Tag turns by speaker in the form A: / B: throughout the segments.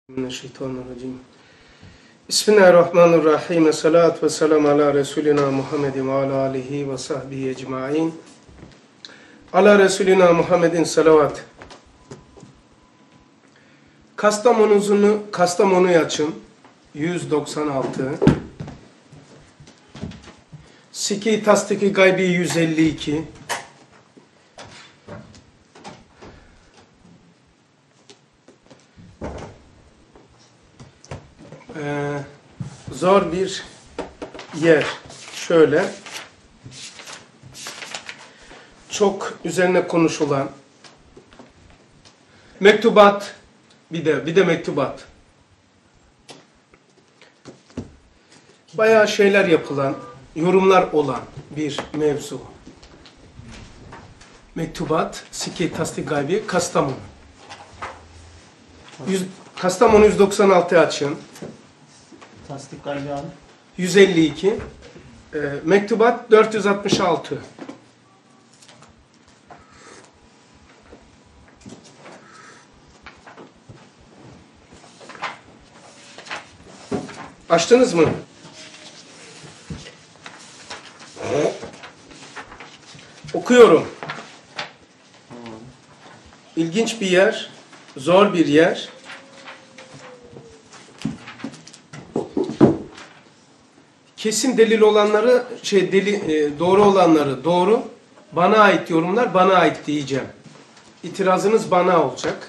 A: Mineşşeytanirracim. Bismillahirrahmanirrahim. Salatu ve selam ala Resulina Muhammedin ve ala alihi ve sahbihi ecmain. Ala Resulina Muhammedin salavat. Kastamonu'yu açın. 196. Siki Tasdiki Gaybi 152. Zor bir yer. Şöyle. Çok üzerine konuşulan mektubat, bir de mektubat. Bayağı şeyler yapılan, yorumlar olan bir mevzu. Mektubat, Siki Tasdik Gaybi, Kastamonu. Kastamonu 196 açın.
B: Tasdik Gaybi abi.
A: 152. Mektubat 466. Açtınız mı? Okuyorum. İlginç bir yer, zor bir yer. Kesin delil olanları, doğru olanları doğru, bana ait yorumlar bana ait diyeceğim. İtirazınız bana olacak.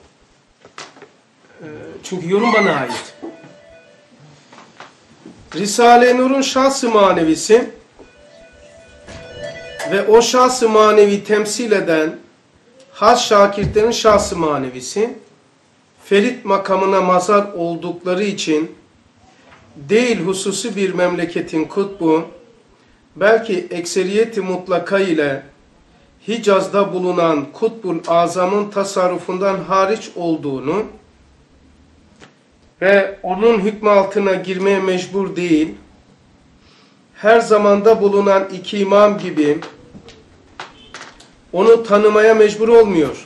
A: Çünkü yorum bana ait. Risale-i Nur'un şahs-ı manevisi ve o şahs-ı manevi temsil eden has şakirtlerin şahs-ı manevisi, ferit makamına mazhar oldukları için değil hususi bir memleketin kutbu, belki ekseriyeti mutlaka ile Hicaz'da bulunan Kutbul Azam'ın tasarrufundan hariç olduğunu ve onun hükmü altına girmeye mecbur değil, her zamanda bulunan iki imam gibi onu tanımaya mecbur olmuyor.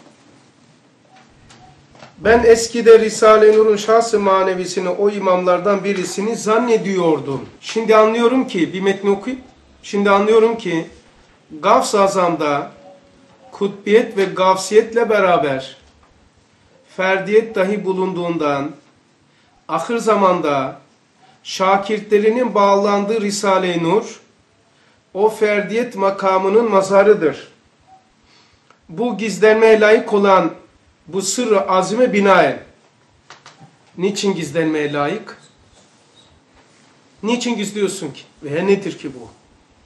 A: Ben eskide Risale-i Nur'un şahs-ı manevisini o imamlardan birisini zannediyordum. Şimdi anlıyorum ki, bir metni okuyup, şimdi anlıyorum ki Gavs-ı Azam'da kutbiyet ve gavsiyetle beraber ferdiyet dahi bulunduğundan, ahir zamanda şakirtlerinin bağlandığı Risale-i Nur, o ferdiyet makamının mazharıdır. Bu gizlenmeye layık olan bu sırrı azime binaen. Niçin gizlenmeye layık? Niçin gizliyorsun ki? Veya nedir ki bu?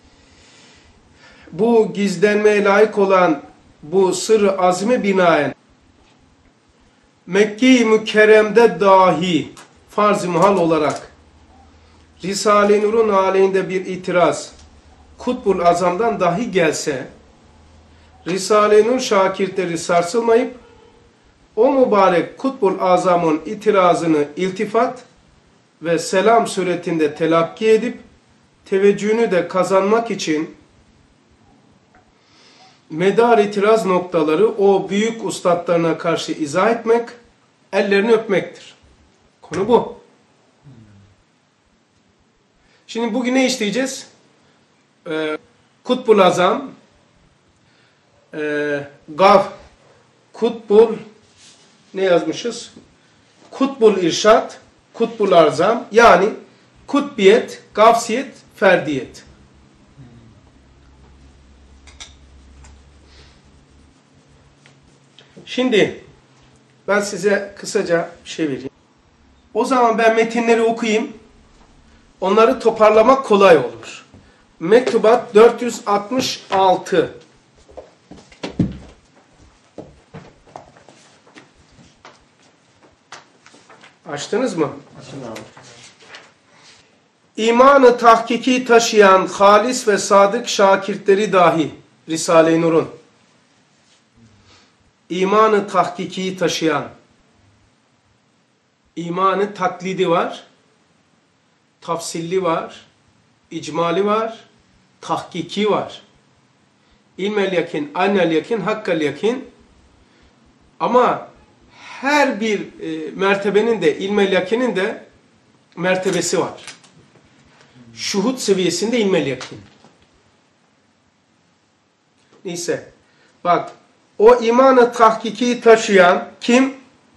A: Bu gizlenmeye layık olan bu sırrı azime binaen Mekke-i Mükerrem'de dahi farz-ı muhal olarak Risale-i Nur'un aleyhinde bir itiraz Kutbul Azam'dan dahi gelse Risale-i Nur şakirtleri sarsılmayıp o mübarek Kutbul Azam'ın itirazını iltifat ve selam suretinde telakki edip teveccühünü de kazanmak için medar itiraz noktaları o büyük ustadlarına karşı izah etmek, ellerini öpmektir. Konu bu. Şimdi bugün ne işleyeceğiz? Kutbul Azam, Kutbul ne yazmışız? Kutbul İrşad, Kutbul Azam, yani kutbiyet, gavsiyet, ferdiyet. Şimdi ben size kısaca bir şey vereyim. O zaman ben metinleri okuyayım. Onları toparlamak kolay olur. Mektubat 466. Açtınız mı?
B: Açın abi.
A: İmanı tahkiki taşıyan halis ve sadık şakirtleri dahi Risale-i Nur'un imanı tahkiki taşıyan, imanı taklidi var, tafsilli var, icmali var, tahkiki var. İlmel yakin, aynel yakin, hakkal yakin, ama her bir mertebenin de, ilmel yakinin de mertebesi var. Şuhud seviyesinde ilmel yakin. Neyse. Bak, o imanı tahkiki taşıyan kim?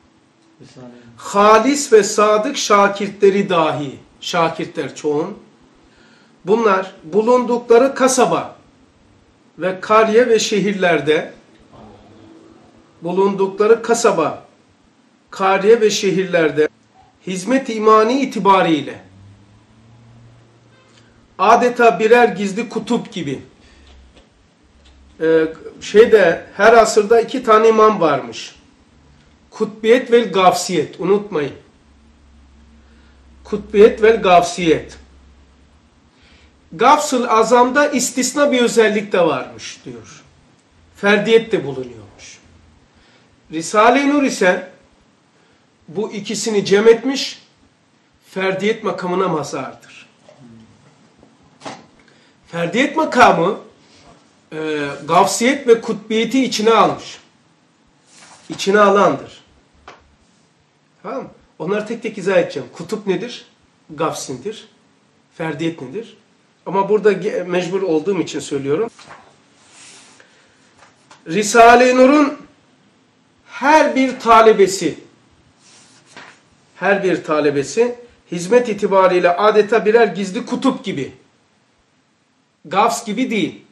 A: Halis ve sadık şakirtleri dahi. Şakirtler çoğun. Bunlar bulundukları kasaba ve kariye ve şehirlerde hizmet imani itibariyle adeta birer gizli kutup gibi her asırda 2 tane imam varmış. Kutbiyet ve gavsiyet. Unutmayın. Kutbiyet ve gavsiyet. Gavs-ül Azam'da istisna bir özellik de varmış diyor. Ferdiyet de bulunuyormuş. Risale-i Nur ise bu ikisini cem etmiş, ferdiyet makamına mazardır. Ferdiyet makamı gavsiyet ve kutbiyeti içine almış. İçine alandır. Tamam mı? Onları tek tek izah edeceğim. Kutup nedir? Gavsindir. Ferdiyet nedir? Ama burada mecbur olduğum için söylüyorum. Risale-i Nur'un her bir talebesi hizmet itibariyle adeta birer gizli kutup gibi. Gavs gibi değil.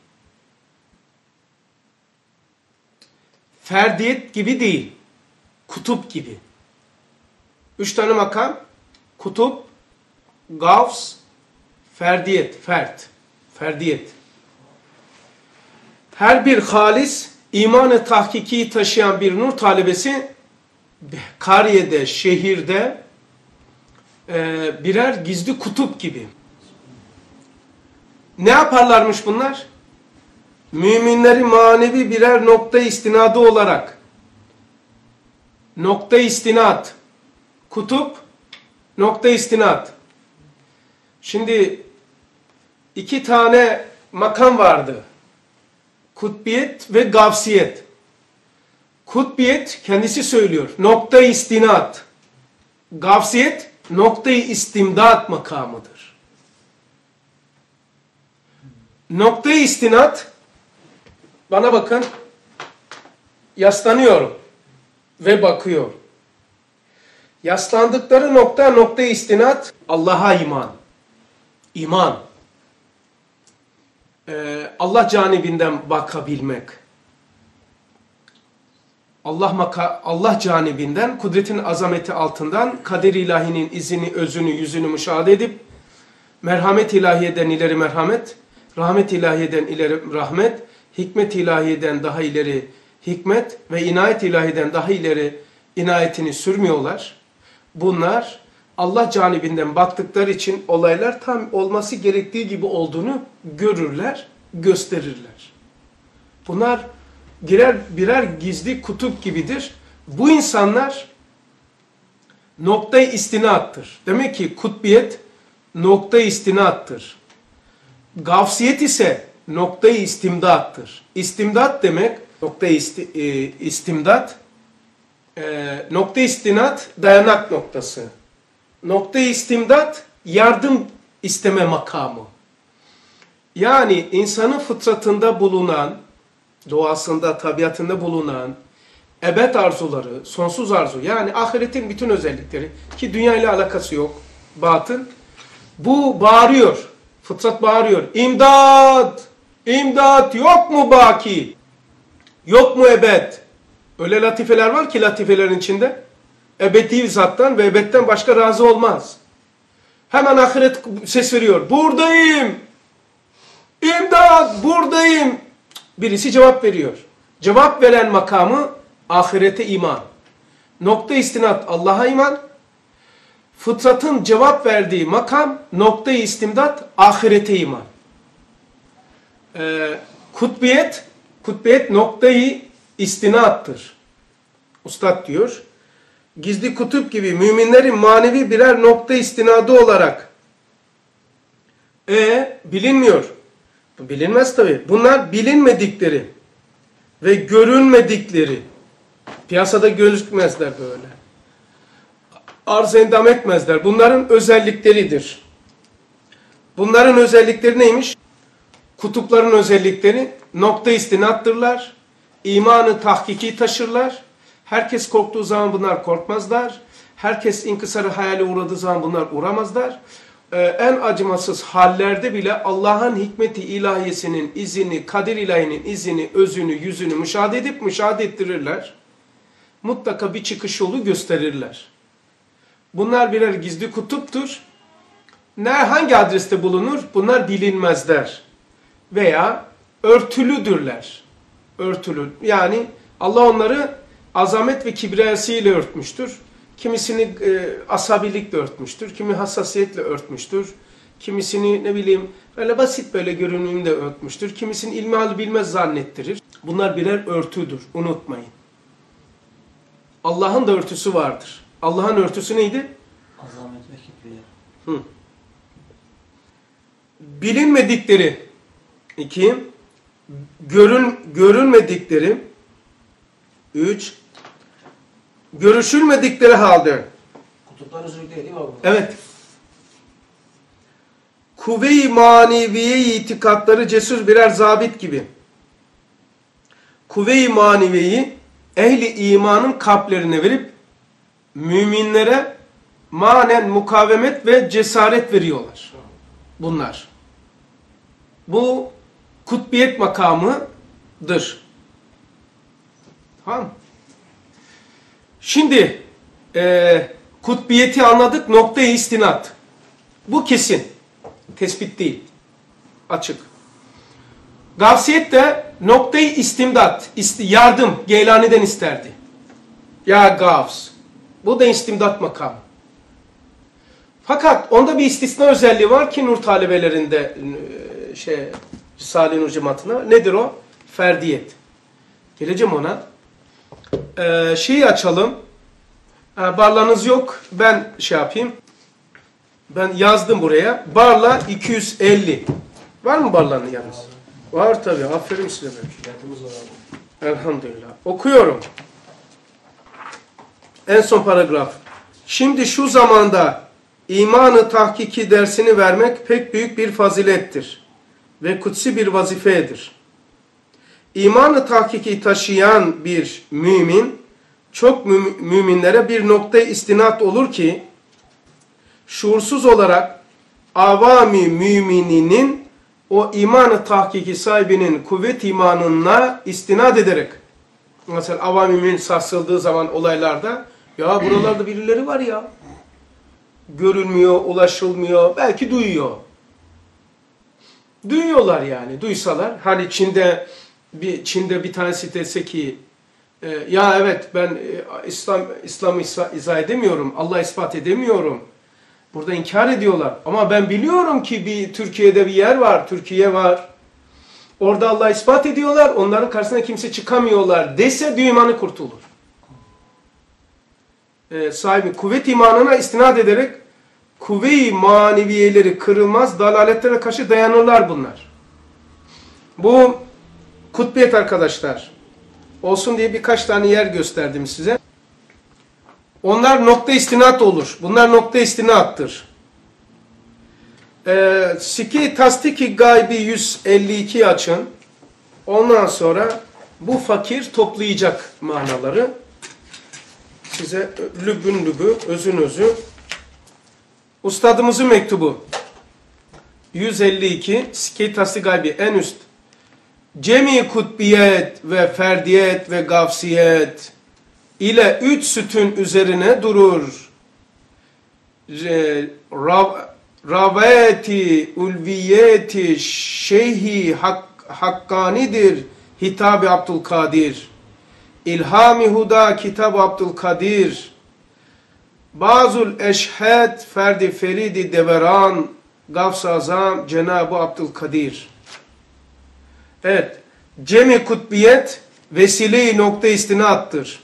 A: Ferdiyet gibi değil. Kutup gibi. 3 tane makam. Kutup, gavs, ferdiyet, ferdiyet. Her bir halis, imanı tahkiki taşıyan bir nur talebesi, kariyede, şehirde birer gizli kutup gibi. Ne yaparlarmış bunlar? Müminleri manevi birer nokta istinadı olarak, nokta istinat, kutup, nokta istinat. Şimdi 2 tane makam vardı. Kutbiyet ve gavsiyet. Kutbiyet kendisi söylüyor. Nokta istinat. Gavsiyet nokta-i istimdat makamıdır. Nokta-i istinat, bana bakın, yaslanıyorum ve bakıyor. Yaslandıkları nokta-i istinat, Allah'a iman. İman. Allah canibinden bakabilmek. Allah canibinden, kudretin azameti altından, kader-i ilahinin izini, özünü, yüzünü müşahede edip, merhamet ilahiyeden ileri merhamet, rahmet ilahiyeden ileri rahmet, hikmet ilahiyeden daha ileri hikmet ve inayet ilahiyeden daha ileri inayetini sürmüyorlar. Bunlar Allah canibinden baktıkları için olaylar tam olması gerektiği gibi olduğunu görürler, gösterirler. Bunlar birer gizli kutup gibidir. Bu insanlar nokta-i istinattır. Demek ki kutbiyet nokta-i istinattır. Gavsiyet ise nokta-i istimdattır. İstimdat demek, nokta-i istimdat, nokta-i istinat dayanak noktası. Nokta-i istimdat yardım isteme makamı. Yani insanın fıtratında bulunan, doğasında, tabiatında bulunan ebed arzuları, sonsuz arzu, yani ahiretin bütün özellikleri ki dünya ile alakası yok, batın. Bu bağırıyor, fıtrat bağırıyor. İmdat! İmdat! Yok mu baki? Yok mu ebed? Öyle latifeler var ki latifelerin içinde. Ebedi zattan ve ebedden başka razı olmaz. Hemen ahiret ses veriyor. Buradayım! İmdat! Buradayım! Birisi cevap veriyor. Cevap veren makamı ahirete iman. Nokta istinat Allah'a iman. Fıtratın cevap verdiği makam nokta-i istimdat ahirete iman. Kutbiyet nokta-i istinattır. Ustad diyor. Gizli kutup gibi müminlerin manevi birer nokta istinadı olarak bilinmiyor. Bu bilinmez tabii. Bunlar bilinmedikleri ve görünmedikleri Piyasada gözükmezler böyle. Arz endam etmezler. Bunların özellikleridir. Bunların özellikleri neymiş? Kutupların özellikleri nokta istinattırlar. İmanı tahkiki taşırlar. Herkes korktuğu zaman bunlar korkmazlar. Herkes inkısarı hayale uğradığı zaman bunlar uğramazlar. En acımasız hallerde bile Allah'ın hikmeti ilahiyesinin izini, kadir ilahinin izini, özünü, yüzünü müşahede edip müşahede ettirirler. Mutlaka bir çıkış yolu gösterirler. Bunlar birer gizli kutuptur. Hangi adreste bulunur? Bunlar bilinmezler. Veya örtülüdürler. Örtülü. Yani Allah onları azamet ve kibriyasıyla örtmüştür. Kimisini asabilikle örtmüştür. Kimi hassasiyetle örtmüştür. Kimisini ne bileyim böyle basit böyle görünümde örtmüştür. Kimisini ilmihal bilmez zannettirir. Bunlar birer örtüdür. Unutmayın. Allah'ın da örtüsü vardır. Allah'ın örtüsü neydi?
B: Azamet ve kibriya.
A: Bilinmedikleri 2, görülmedikleri 3, görüşülmedikleri halde.
B: Kutuplar özürlüğü değil mi abi?
A: Evet. Kuvve-i maneviye itikatları cesur birer zabit gibi. Kuvve-i maneviyeyi ehli imanın kalplerine verip müminlere manen mukavemet ve cesaret veriyorlar. Bunlar. Bu kutbiyet makamıdır. Tamam. Şimdi kutbiyeti anladık. Noktayı istinat. Bu kesin. Tespit değil. Açık. Gavsiyet de noktayı istimdat. Yardım. Geylani'den isterdi. Ya Gavs. Bu da istimdat makamı. Fakat onda bir istisna özelliği var ki Nur talebelerinde Risale-i Nur cemaatine. Nedir o? Ferdiyet. Geleceğim ona. Şeyi açalım. Barlanız yok. Ben şey yapayım. Ben yazdım buraya. Barla 250. Var mı barlanın yalnız? Var tabii. Aferin size. Elhamdülillah. Okuyorum. En son paragraf. Şimdi şu zamanda imanı tahkiki dersini vermek pek büyük bir fazilettir. Ve kutsi bir vazifedir. İmanı tahkiki taşıyan bir mümin, çok müminlere bir noktaya istinat olur ki, şuursuz olarak avami mümininin o imanı tahkiki sahibinin kuvvet imanına istinad ederek, mesela avami mümin sarsıldığı zaman olaylarda, ya buralarda birileri var ya, görülmüyor, ulaşılmıyor, belki duyuyor. Duyuyorlar yani, duysalar. Hani Çin'de bir tanesi dese ki, ya evet ben İslam'ı izah edemiyorum, Allah'ı ispat edemiyorum. Burada inkar ediyorlar. Ama ben biliyorum ki Türkiye'de bir yer var, Türkiye var. Orada Allah'ı ispat ediyorlar, onların karşısına kimse çıkamıyorlar dese imanı kurtulur. Sahibi kuvvet imanına istinad ederek kuvve-i maneviyeleri kırılmaz, dalaletlere karşı dayanırlar bunlar. Bu kutbiyet arkadaşlar. Olsun diye birkaç tane yer gösterdim size. Onlar nokta istinat olur. Bunlar nokta istinattır. Siki Tasdiki Gaybi 152 açın. Ondan sonra bu fakir toplayacak manaları. Size lübün lübü, özün özü. Ustadımızın mektubu. 152 Siki Tasdiki Gaybi en üst. Cemi kutbiyet ve ferdiyet ve gavsiyet ile 3 sütun üzerine durur. Raveti ulviyeti şeyhi hakkanidir Hitab-ı Abdülkadir. İlham-ı Huda Kitab-ı Abdülkadir. Bazul eşhed ferdi feridi deveran Gavs-ı Azam Cenab-ı Abdülkadir. Evet. Cem-i kutbiyet vesile-i nokta istinattır.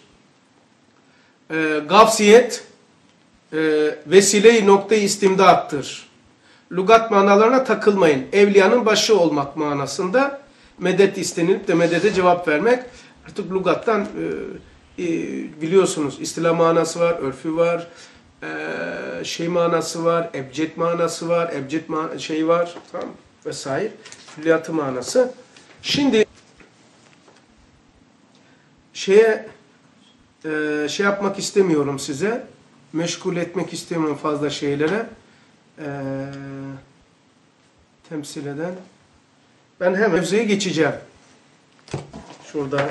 A: Gavsiyet vesile-i nokta istimdattır. Lugat manalarına takılmayın. Evliyanın başı olmak manasında medet istenilip de medede cevap vermek. Artık lugattan biliyorsunuz istilah manası var, örfü var, şey manası var, ebced manası var, şey var, tamam vesaire, külliyatı manası. Şimdi şey yapmak istemiyorum size, meşgul etmek istemiyorum fazla şeylere, temsil eden. Ben hemen mevzuya geçeceğim. Şurada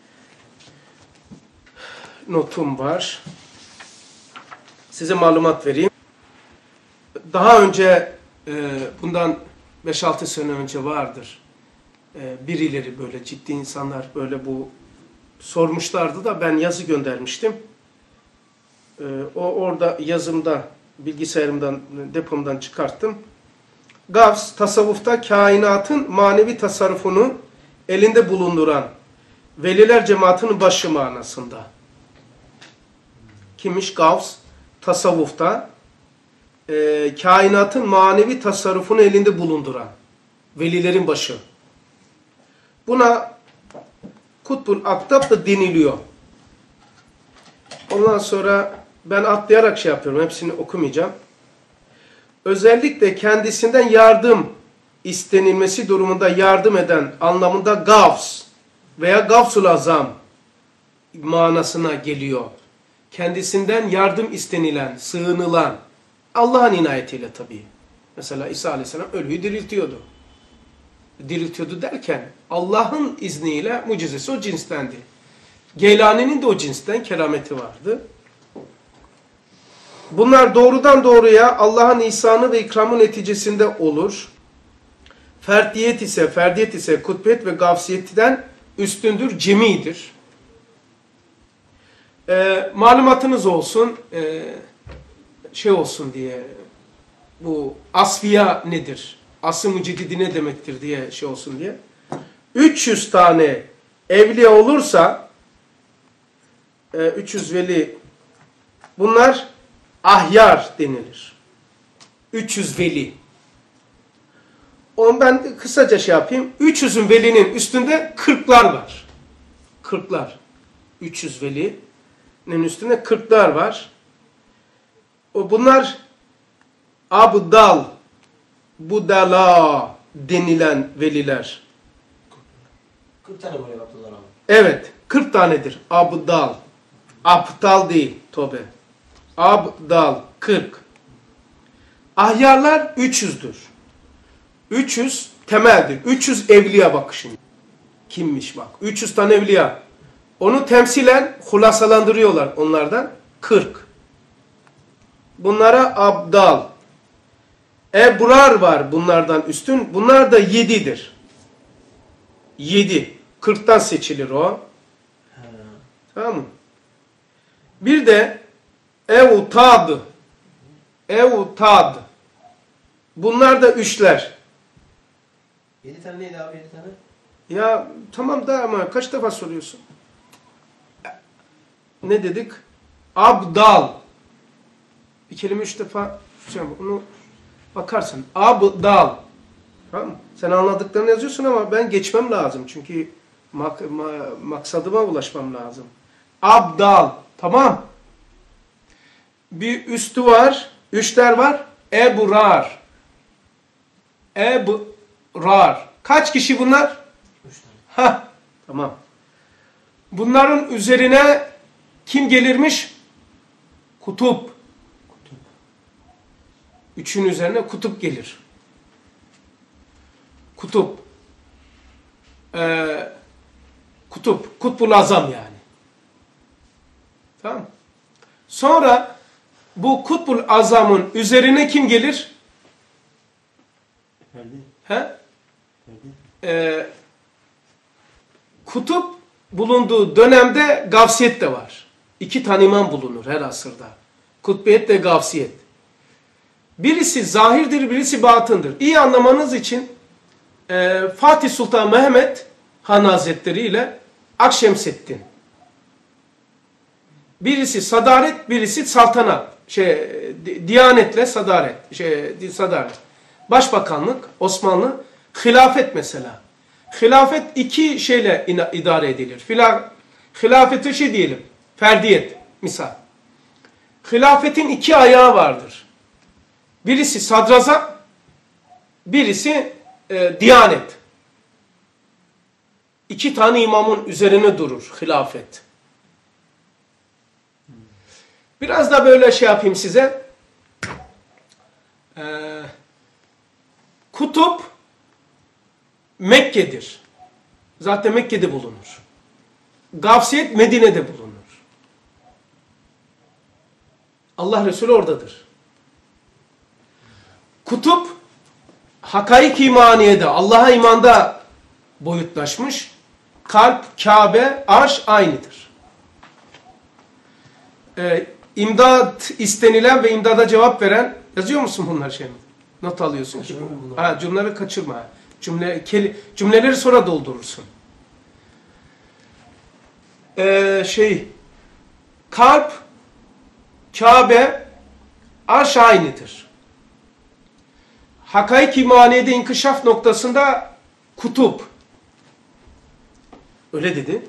A: notum var. Size malumat vereyim. Daha önce bundan 5-6 sene önce vardır. Birileri böyle ciddi insanlar böyle bu sormuşlardı da ben yazı göndermiştim. Orada yazımda bilgisayarımdan, depomdan çıkarttım. Gavs, tasavvufta kainatın manevi tasarrufunu elinde bulunduran veliler cemaatinin başı manasında. Kimmiş Gavs? Tasavvufta kainatın manevi tasarrufunu elinde bulunduran velilerin başı. Buna Kutbul Aktab da deniliyor. Ondan sonra ben atlayarak şey yapıyorum. Hepsini okumayacağım. Özellikle kendisinden yardım istenilmesi durumunda yardım eden anlamında Gavs veya Gavsul Azam manasına geliyor. Kendisinden yardım istenilen, sığınılan, Allah'ın inayetiyle tabii. Mesela İsa Aleyhisselam ölüyü diriltiyordu. Diriltiyordu derken Allah'ın izniyle mucizesi o cinstendi. Geylani'nin de o cinsten kerameti vardı. Bunlar doğrudan doğruya Allah'ın ihsanı ve ikramı neticesinde olur. Ferdiyet ise kutbiyet ve gavsiyetten üstündür, cemidir. Malumatınız olsun, şey olsun diye, bu asfiya nedir? Asr-ı mücedidi ne demektir diye şey olsun diye. 300 tane evliya olursa, 300 veli, bunlar ahyar denilir. 300 veli. Onu ben kısaca şey yapayım. 300'ün velinin üstünde 40'lar var. 40'lar. 300 velinin üstünde 40'lar var. Bunlar abdal, budala denilen veliler.
B: 40 tane böyle yaptılar abi.
A: Evet. 40 tanedir. Abdal. Aptal değil. Tövbe. Abdal. 40. Ahyarlar 300'dür. 300 temeldir. 300 evliya bak şimdi. Kimmiş bak. 300 tane evliya. Onu temsilen hulasalandırıyorlar onlardan. 40. Bunlara abdal. Ebrar var bunlardan üstün. Bunlar da 7'dir. 7. 40'tan seçilir o. Tamam mı? Bir de evtad. Evtad. Bunlar da 3'ler.
B: 7 tane neydi abi 7 tane?
A: Ya tamam da ama kaç defa soruyorsun? Ne dedik? Abdal. Bir kelime 3 defa onu bakarsın. Abdal. Tamam mı? Sen anladıklarını yazıyorsun ama ben geçmem lazım. Çünkü maksadıma ulaşmam lazım. Abdal. Tamam. Bir üstü var. 3'ler var. Ebrar. Ebrar. Kaç kişi bunlar?
B: 3 tane.
A: Hah. Tamam. Bunların üzerine kim gelirmiş? Kutup. Üçün üzerine kutup gelir. Kutup. Kutup. Kutbul Azam yani. Tamam. Sonra bu Kutbul Azam'ın üzerine kim gelir? He? Kutup bulunduğu dönemde gavsiyet de var. 2 tane imam bulunur her asırda. Kutbiyet ve gavsiyet. Birisi zahirdir, birisi batındır. İyi anlamanız için Fatih Sultan Mehmet Han Hazretleri ile Akşemseddin. Birisi sadaret, birisi saltanat. Diyanetle sadaret. Sadaret. Başbakanlık, Osmanlı, hilafet mesela. Hilafet 2 şeyle idare edilir. Hilafete diyelim. Ferdiyet misal. Hilafetin iki ayağı vardır. Birisi sadrazam, birisi diyanet. İki tane imamın üzerine durur hilafet. Biraz da böyle şey yapayım size. Kutup Mekke'dir. Zaten Mekke'de bulunur. Gavsiyet Medine'de bulunur. Allah Resulü oradadır. Kutup hakaik imaniyede, Allah'a imanda boyutlaşmış. Kalp, Kabe, arş aynıdır. İmdat istenilen ve imdada cevap veren, yazıyor musun bunları şey mi? Not alıyorsun. Cümleleri kaçırma. Cümleleri sonra doldurursun. Kalp, Kabe, arş aynıdır. Hakaik imaniyede inkişaf noktasında kutup. Öyle dedi.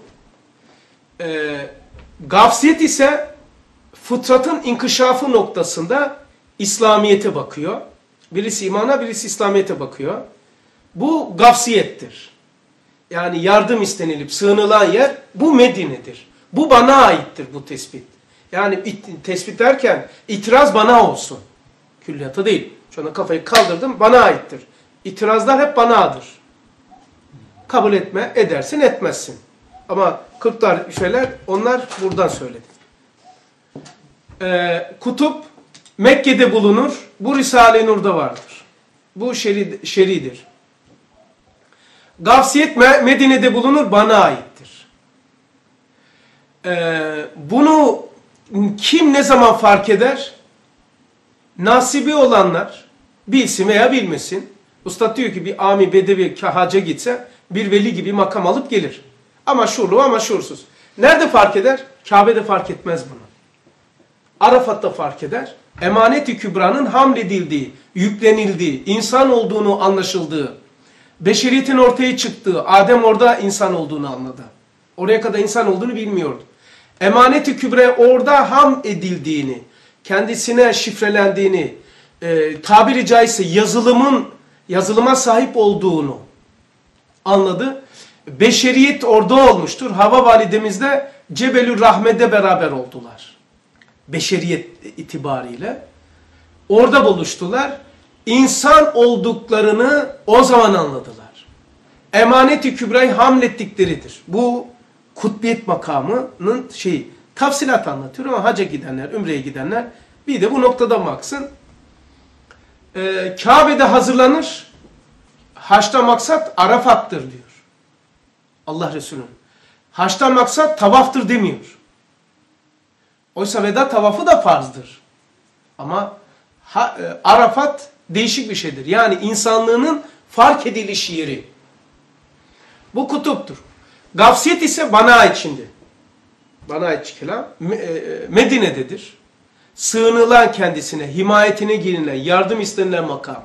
A: Gafsiyet ise fıtratın inkişafı noktasında İslamiyet'e bakıyor. Birisi imana, birisi İslamiyet'e bakıyor. Bu gafsiyettir. Yani yardım istenilip sığınılan yer bu Medine'dir. Bu bana aittir bu tespit. Yani tespit derken itiraz bana olsun. Külliyata değil. Şu anda kafayı kaldırdım, bana aittir. İtirazlar hep banadır. Kabul etme, edersin, etmezsin. Ama kırklar şeyler, onlar buradan söyledi. Kutup Mekke'de bulunur. Bu Risale-i Nur'da vardır. Bu şeridir. Gafsiyet Medine'de bulunur, bana aittir. Bunu kim ne zaman fark eder? Nasibi olanlar bilsin veya bilmesin. Ustad diyor ki bir ami bedevi hacca gitse bir veli gibi makam alıp gelir. Ama şuurlu ama şuursuz. Nerede fark eder? Kabe'de fark etmez bunu. Arafat'ta fark eder. Emanet-i Kübra'nın hamledildiği, yüklenildiği, insan olduğunu anlaşıldığı, beşeriyetin ortaya çıktığı, Adem orada insan olduğunu anladı. Oraya kadar insan olduğunu bilmiyordu. Emanet-i Kübra'ya orada ham edildiğini, kendisine şifrelendiğini, tabiri caizse yazılıma sahip olduğunu anladı. Beşeriyet orada olmuştur. Hava validemizle Cebelül Rahmet'de beraber oldular. Beşeriyet itibariyle. Orada buluştular. İnsan olduklarını o zaman anladılar. Emanet-i Kübra'yı hamlettikleridir. Bu kutbiyet makamının tafsilat anlatıyor ama hacca gidenler, ümreye gidenler bir de bu noktada baksın. Kabe'de hazırlanır. Haçta maksat Arafat'tır diyor. Allah Resulü'nün. Haçta maksat tavaftır demiyor. Oysa veda tavafı da farzdır. Ama Arafat değişik bir şeydir. Yani insanlığının fark ediliş yeri. Bu kutuptur. Gafsiyet ise bana ait şimdi. Bana ait kelam. Medine'dedir. Sığınılan kendisine, himayetine girilen, yardım istenilen makam.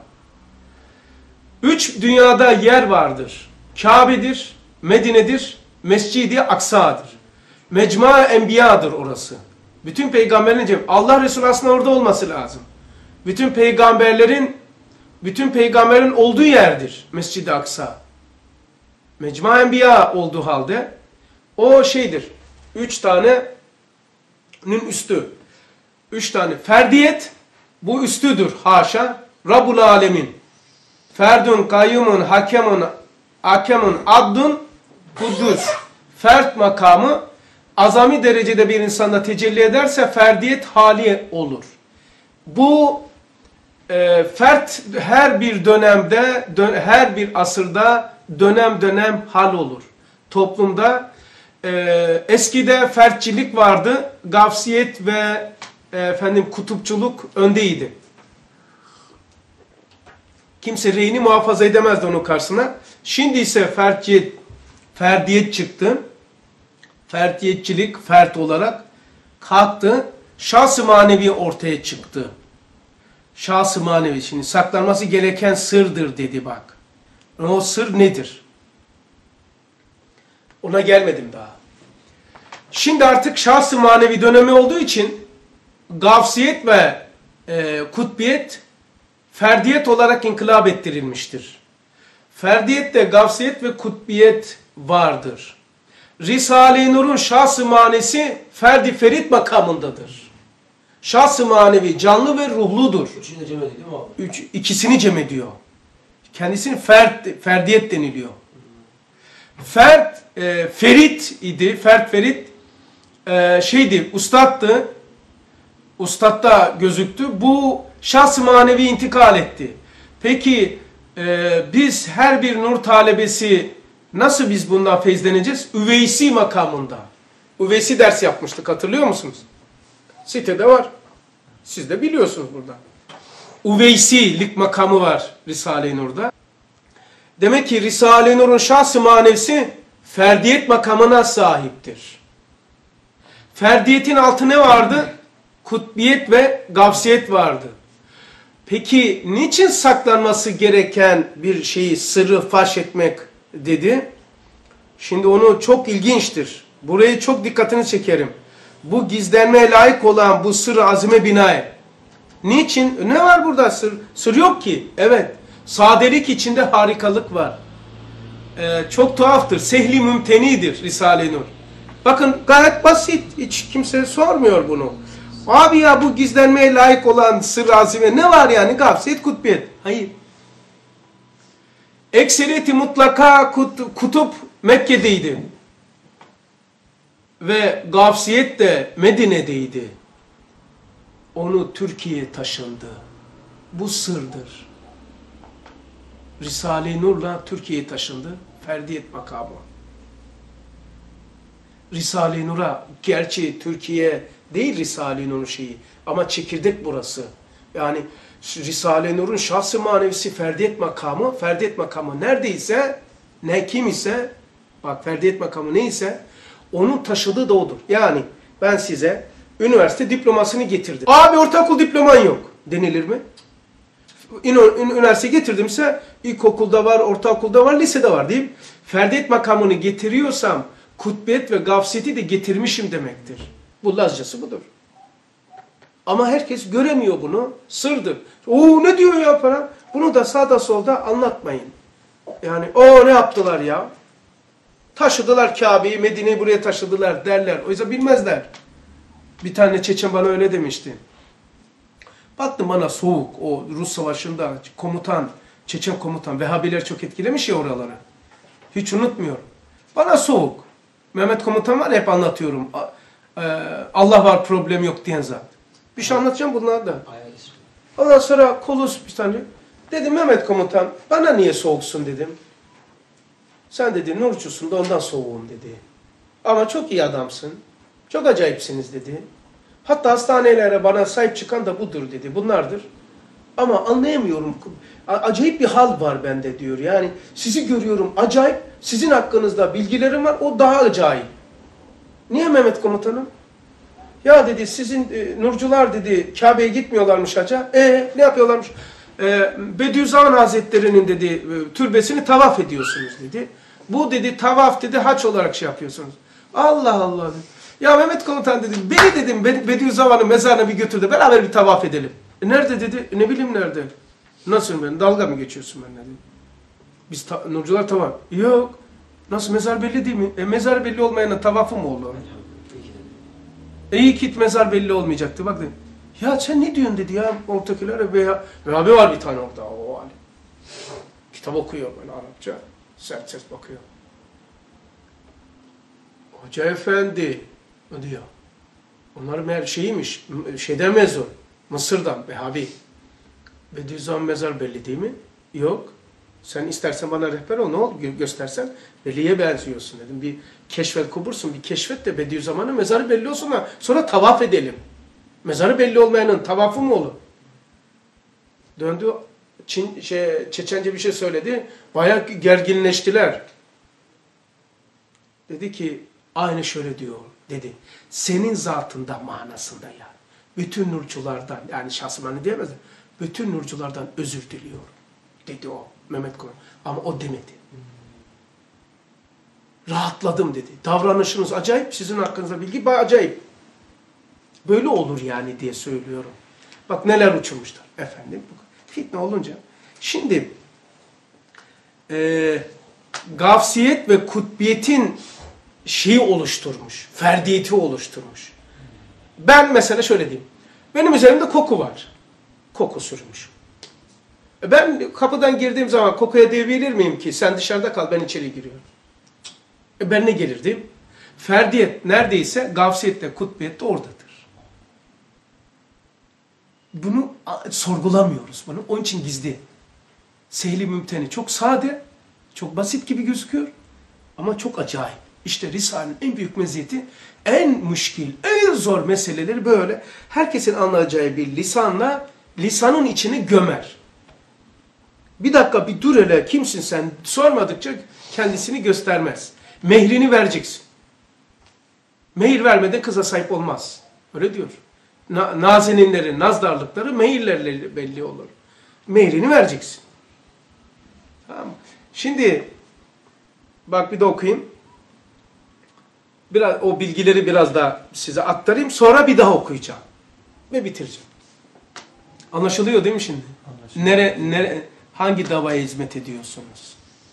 A: 3 dünyada yer vardır. Kabe'dir, Medine'dir, Mescid-i Aksa'dır. Mecma Enbiya'dır orası. Bütün peygamberlerin Allah Resulü aslında orada olması lazım. Bütün peygamberin olduğu yerdir Mescid-i Aksa. Mecma Enbiya olduğu halde o 3 tane'nin üstü. 3 tane. Ferdiyet bu üstüdür haşa. Rabbul Alemin. Ferdun, kayyumun, hakemun, abdun, kuddus. Fert makamı azami derecede bir insanda tecelli ederse ferdiyet hali olur. Bu fert her bir dönemde, her bir asırda dönem hal olur. Toplumda eskide fertçilik vardı. Gafsiyet ve kutupçuluk öndeydi. Kimse reyini muhafaza edemezdi onun karşısına. Şimdi ise ferdiyet çıktı. Ferdiyetçilik fert olarak kalktı. Şahs-ı manevi ortaya çıktı. Şahs-ı manevi. Şimdi saklanması gereken sırdır dedi bak. O sır nedir? Ona gelmedim daha. Şimdi artık şahs-ı manevi dönemi olduğu için gavsiyet ve kutbiyet ferdiyet olarak inkılap ettirilmiştir. Ferdiyette gavsiyet ve kutbiyet vardır. Risale-i Nur'un şahs-ı manesi ferdi ferit makamındadır. Şahs-ı manevi canlı ve ruhludur.
B: Üçünü de cem ediyor değil mi abi?
A: İkisini cem ediyor. Kendisini ferdiyet deniliyor. Ferit idi. Ferit şeydi, ustattı. Ustatta gözüktü. Bu şahs-ı manevi intikal etti. Peki biz her bir nur talebesi nasıl biz bundan feyzleneceğiz? Üveysi makamında. Üveysi ders yapmıştık, hatırlıyor musunuz? Sitede var. Siz de biliyorsunuz burada. Üveysilik makamı var Risale-i Nur'da. Demek ki Risale-i Nur'un şahs-ı manevisi ferdiyet makamına sahiptir. Ferdiyetin altı ne vardı? Kutbiyet ve gavsiyet vardı. Peki niçin saklanması gereken bir şeyi, sırrı faş etmek dedi? Şimdi onu çok ilginçtir. Burayı çok dikkatini çekerim. Bu gizlenmeye layık olan bu sır-ı azime binaen. Niçin? Ne var burada sır? Sır yok ki. Evet. Sadelik içinde harikalık var. Çok tuhaftır. Sehli mümtenidir Risale-i Nur. Bakın gayet basit. Hiç kimse sormuyor bunu. Abi ya bu gizlenmeye layık olan sır-ı azime ne var yani? Gavsiyet, kutbiyet. Hayır. Ekseriyeti mutlaka kutup Mekke'deydi. Ve gavsiyet de Medine'deydi. Onu Türkiye'ye taşındı. Bu sırdır. Risale-i Nur'la Türkiye'ye taşındı. Ferdiyet makamı. Risale-i Nur'a, gerçi Türkiye değil Risale-i Nur'un şeyi ama çekirdek burası. Yani Risale-i Nur'un şahs-ı manevisi ferdiyet makamı, ferdiyet makamı neredeyse, kim ise, bak ferdiyet makamı neyse, onun taşıdığı da odur. Yani ben size üniversite diplomasını getirdim. Abi ortaokul diploman yok denilir mi? Üniversite getirdimse ilkokulda var, ortaokulda var, lisede var değil mi? Ferdiyet makamını getiriyorsam kutbiyet ve gavsiyeti de getirmişim demektir. Bu Lazcası budur. Ama herkes göremiyor bunu. Sırdır. Oo ne diyor ya falan. Bunu da sağda solda anlatmayın. Yani o ne yaptılar ya? Taşıdılar Kabe'yi, Medine'yi buraya taşıdılar derler. Oysa bilmezler. Bir tane Çeçen bana öyle demişti. Baktım bana soğuk. O Rus savaşında komutan, Çeçen komutan. Vehhabiler çok etkilemiş ya oraları. Hiç unutmuyorum. Bana soğuk. Mehmet komutan var, hep anlatıyorum. Allah var, problem yok diyen zat. Bir şey anlatacağım bunlardan. Ondan sonra Kolus bir tane. Dedim Mehmet komutan, bana niye soğuksun dedim. Sen dedi nurcusun da ondan soğuğum dedi. Ama çok iyi adamsın. Çok acayipsiniz dedi. Hatta hastanelere bana sahip çıkan da budur dedi. Bunlardır. Ama anlayamıyorum. Acayip bir hal var bende diyor. Yani sizi görüyorum acayip. Sizin hakkınızda bilgilerim var. O daha acayip. Niye Mehmet komutanım? Ya dedi sizin nurcular dedi Kabe'ye gitmiyorlarmış hacca. Ne yapıyorlarmış? Bediüzzaman Hazretleri'nin dedi türbesini tavaf ediyorsunuz dedi. Bu dedi tavaf dedi haç olarak şey yapıyorsunuz. Allah Allah dedi. Ya Mehmet komutan dedim beni dedim Bediüzzaman'ın mezarına bir götür de beraber bir tavaf edelim. Nerede dedi? Ne bileyim nerede? Nasıl ben? Dalga mı geçiyorsun benimle dedi. Biz nurcular tavaf. Yok. Nasıl mezar belli değil mi? Mezar belli olmayanın tavafı mı olur? İyi ki mezar belli olmayacaktı. Bak dedim. Ya sen ne diyorsun dedi ya ortakilere veya abi var bir tane orada o hani. Kitap okuyor böyle Arapça. Sert sert bakıyor. Hoca efendi diyor. Onlar meğer şeymiş, şeyden mezun. Mısır'dan Vehhabi. Bediüzzaman mezar belli değil mi? Yok. Sen istersen bana rehber ol, ne oldu göstersen veliye benziyorsun dedim. Bir keşfet kubursun, bir keşfet de Bediüzzaman'ın mezarı belli olsun da sonra tavaf edelim. Mezarı belli olmayanın tavafı mı olur? Döndü, Çeçence bir şey söyledi, bayağı gerginleştiler. Dedi ki, aynı şöyle diyor, dedi. Senin zatında manasında ya. Bütün nurculardan, yani şahsımanı diyemez de, bütün nurculardan özür diliyorum. Dedi o Mehmet Koran. Ama o demedi. Rahatladım dedi. Davranışınız acayip, sizin hakkınızda bilgi acayip. Böyle olur yani diye söylüyorum. Bak neler uçurmuşlar efendim. Fitne olunca. Şimdi gafsiyet ve kutbiyetin şeyi oluşturmuş. Ferdiyeti oluşturmuş. Ben mesela şöyle diyeyim. Benim üzerimde koku var. Koku sürmüş. Ben kapıdan girdiğim zaman kokuya diyebilir miyim ki sen dışarıda kal ben içeri giriyorum. Ben ne gelirdim? Ferdiyet neredeyse gafsiyette, kutbiyette oradadır. Bunu sorgulamıyoruz. Bunu onun için gizli. Sehli mümteni. Çok sade, çok basit gibi gözüküyor ama çok acayip. İşte Risale'nin en büyük meziyeti, en müşkil, en zor meseleleri böyle herkesin anlayacağı bir lisanla lisanın içine gömer. Bir dakika bir dur hele kimsin sen sormadıkça kendisini göstermez. Mehrini vereceksin. Mehir vermeden kıza sahip olmaz. Öyle diyor. Nazeninlerin nazdarlıkları mehirlerle belli olur. Mehrini vereceksin. Tamam. Şimdi bak bir de okuyayım. Biraz o bilgileri biraz daha size aktarayım. Sonra bir daha okuyacağım. Ve bitireceğim. Anlaşılıyor değil mi şimdi? Anlaşılıyor. Hangi davaya hizmet ediyorsunuz?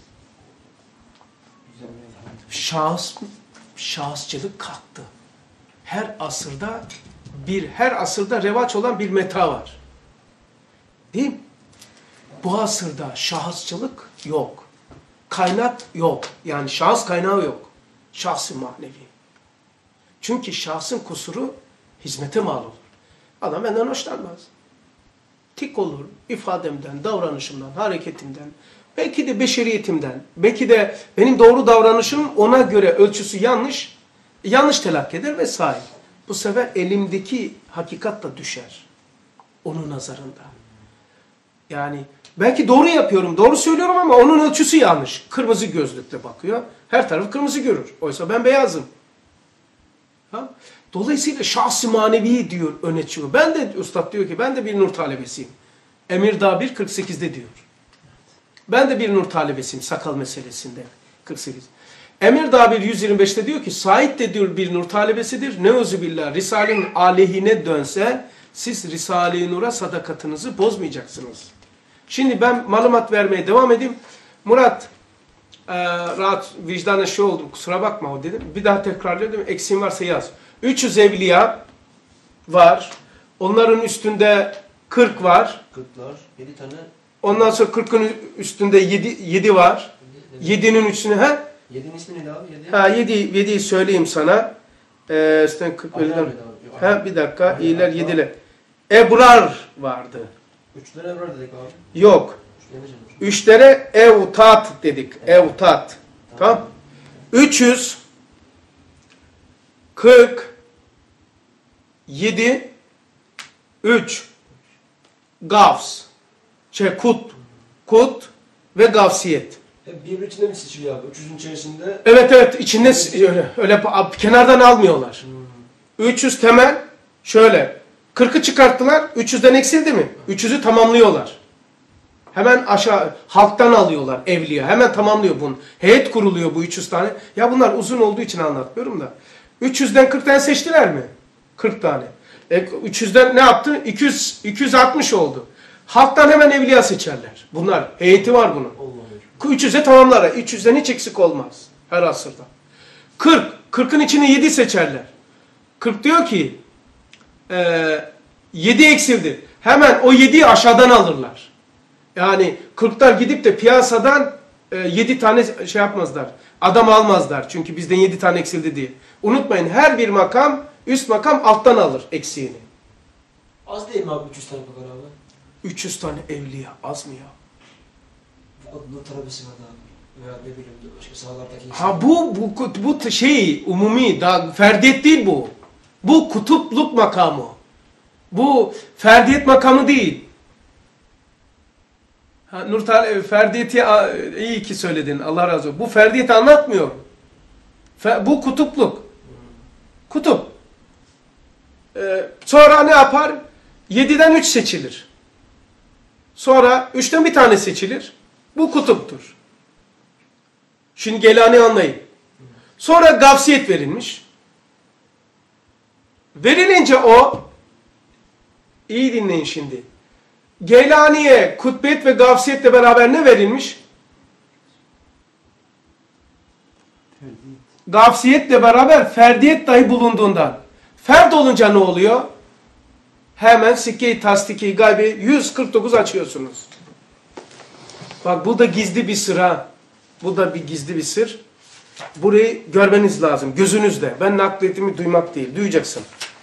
A: Şahısçılık kalktı. Her asırda revaç olan bir meta var. Değil mi? Bu asırda şahısçılık yok. Kaynak yok. Yani şahıs kaynağı yok. Şahs-ı manevi. Çünkü şahsın kusuru hizmete mal olur. Adam benden hoşlanmaz. Tik olur. İfademden, davranışımdan, hareketimden, belki de beşeriyetimden, belki de benim doğru davranışım ona göre ölçüsü yanlış telakki eder vesaire. Bu sefer elimdeki hakikat da düşer. Onun nazarında. Yani belki doğru yapıyorum, doğru söylüyorum ama onun ölçüsü yanlış. Kırmızı gözlükle bakıyor. Her tarafı kırmızı görür. Oysa ben beyazım. Ha? Dolayısıyla şahs-ı manevi diyor, öne çıkıyor. Ben de, Üstad diyor ki, ben de bir nur talebesiyim. Emirdağ 1.48'de diyor. Ben de bir nur talebesiyim sakal meselesinde. 48. Emirdağ 1.125'te diyor ki, Said de diyor bir nur talebesidir. Neuzubillah, Risale'nin aleyhine dönse, siz Risale-i Nur'a sadakatinizi bozmayacaksınız. Şimdi ben malumat vermeye devam edeyim. Murat, rahat vicdanla şey oldum, kusura bakma o dedim. Bir daha tekrarlıyorum, eksiğim varsa yaz. 300 evliya var. Onların üstünde 40 var.
B: 40'lar, 7 tane.
A: Ondan sonra 40'ın üstünde 7 var. 7'nin üstüne ha?
B: 7'nin ismi neydi abi? 7.
A: Ha 7'yi söyleyeyim sana. 40 ha bir dakika. İyiler 7'ler. Ebrar vardı.
B: 3'lere Ebrar dedik abi.
A: Yok. 3'lere Evtat dedik. Evtat. Tamam. 347 3 Gavs. Kut ve gavsiyet.
B: Hep birbiri içinde mi seçiliyor abi? 300'ün içerisinde.
A: Evet içinde öyle kenardan almıyorlar. 300 temel şöyle 40'ı çıkarttılar. 300'den eksildi mi? 300'ü tamamlıyorlar. Hemen aşağı halktan alıyorlar evliya. Hemen tamamlıyor bunu. Heyet kuruluyor bu 300 tane. Ya bunlar uzun olduğu için anlatmıyorum da. 300'den 40 tane seçtiler mi? 40 tane. 300'den ne yaptı? 260 oldu. Halktan hemen evliya seçerler. Bunlar heyeti var bunun. 300'e tamamlar. 300'den hiç eksik olmaz. Her asırda. 40'ın içine 7 seçerler. 40 diyor ki 7 eksildi. Hemen o 7'yi aşağıdan alırlar. Yani 40'lar gidip de piyasadan 7 tane şey yapmazlar. Adam almazlar. Çünkü bizden 7 tane eksildi diye. Unutmayın her bir makam, üst makam alttan alır eksiğini.
B: Az değil mi abi 300 tane bakar abi?
A: 300 tane evliya az mı ya?
B: Nur talebesi var da abi. Veya ne bileyim başka sahalardaki insan.
A: Ha bu şey umumi, daha ferdiyet değil bu. Bu kutupluk makamı. Bu ferdiyet makamı değil. Ferdiyeti iyi ki söyledin. Allah razı olsun. Bu ferdiyeti anlatmıyor. Bu kutupluk. Kutup. Sonra ne yapar? 7'den 3 seçilir. Sonra 3'ten bir tane seçilir. Bu kutuptur. Şimdi Geylani anlayın. Sonra gavsiyet verilmiş. Verilince o, iyi dinleyin şimdi. Geylani'ye kutbiyet ve gavsiyetle beraber ne verilmiş? Gavsiyetle beraber ferdiyet dahi bulunduğundan. Ferd olunca ne oluyor? Hemen sikke-i tasdiki gaybi 149 açıyorsunuz. Bak bu da gizli bir sır ha. Bu da bir gizli bir sır. Burayı görmeniz lazım gözünüzle. Ben nakletimi duymak değil. Duyacaksın.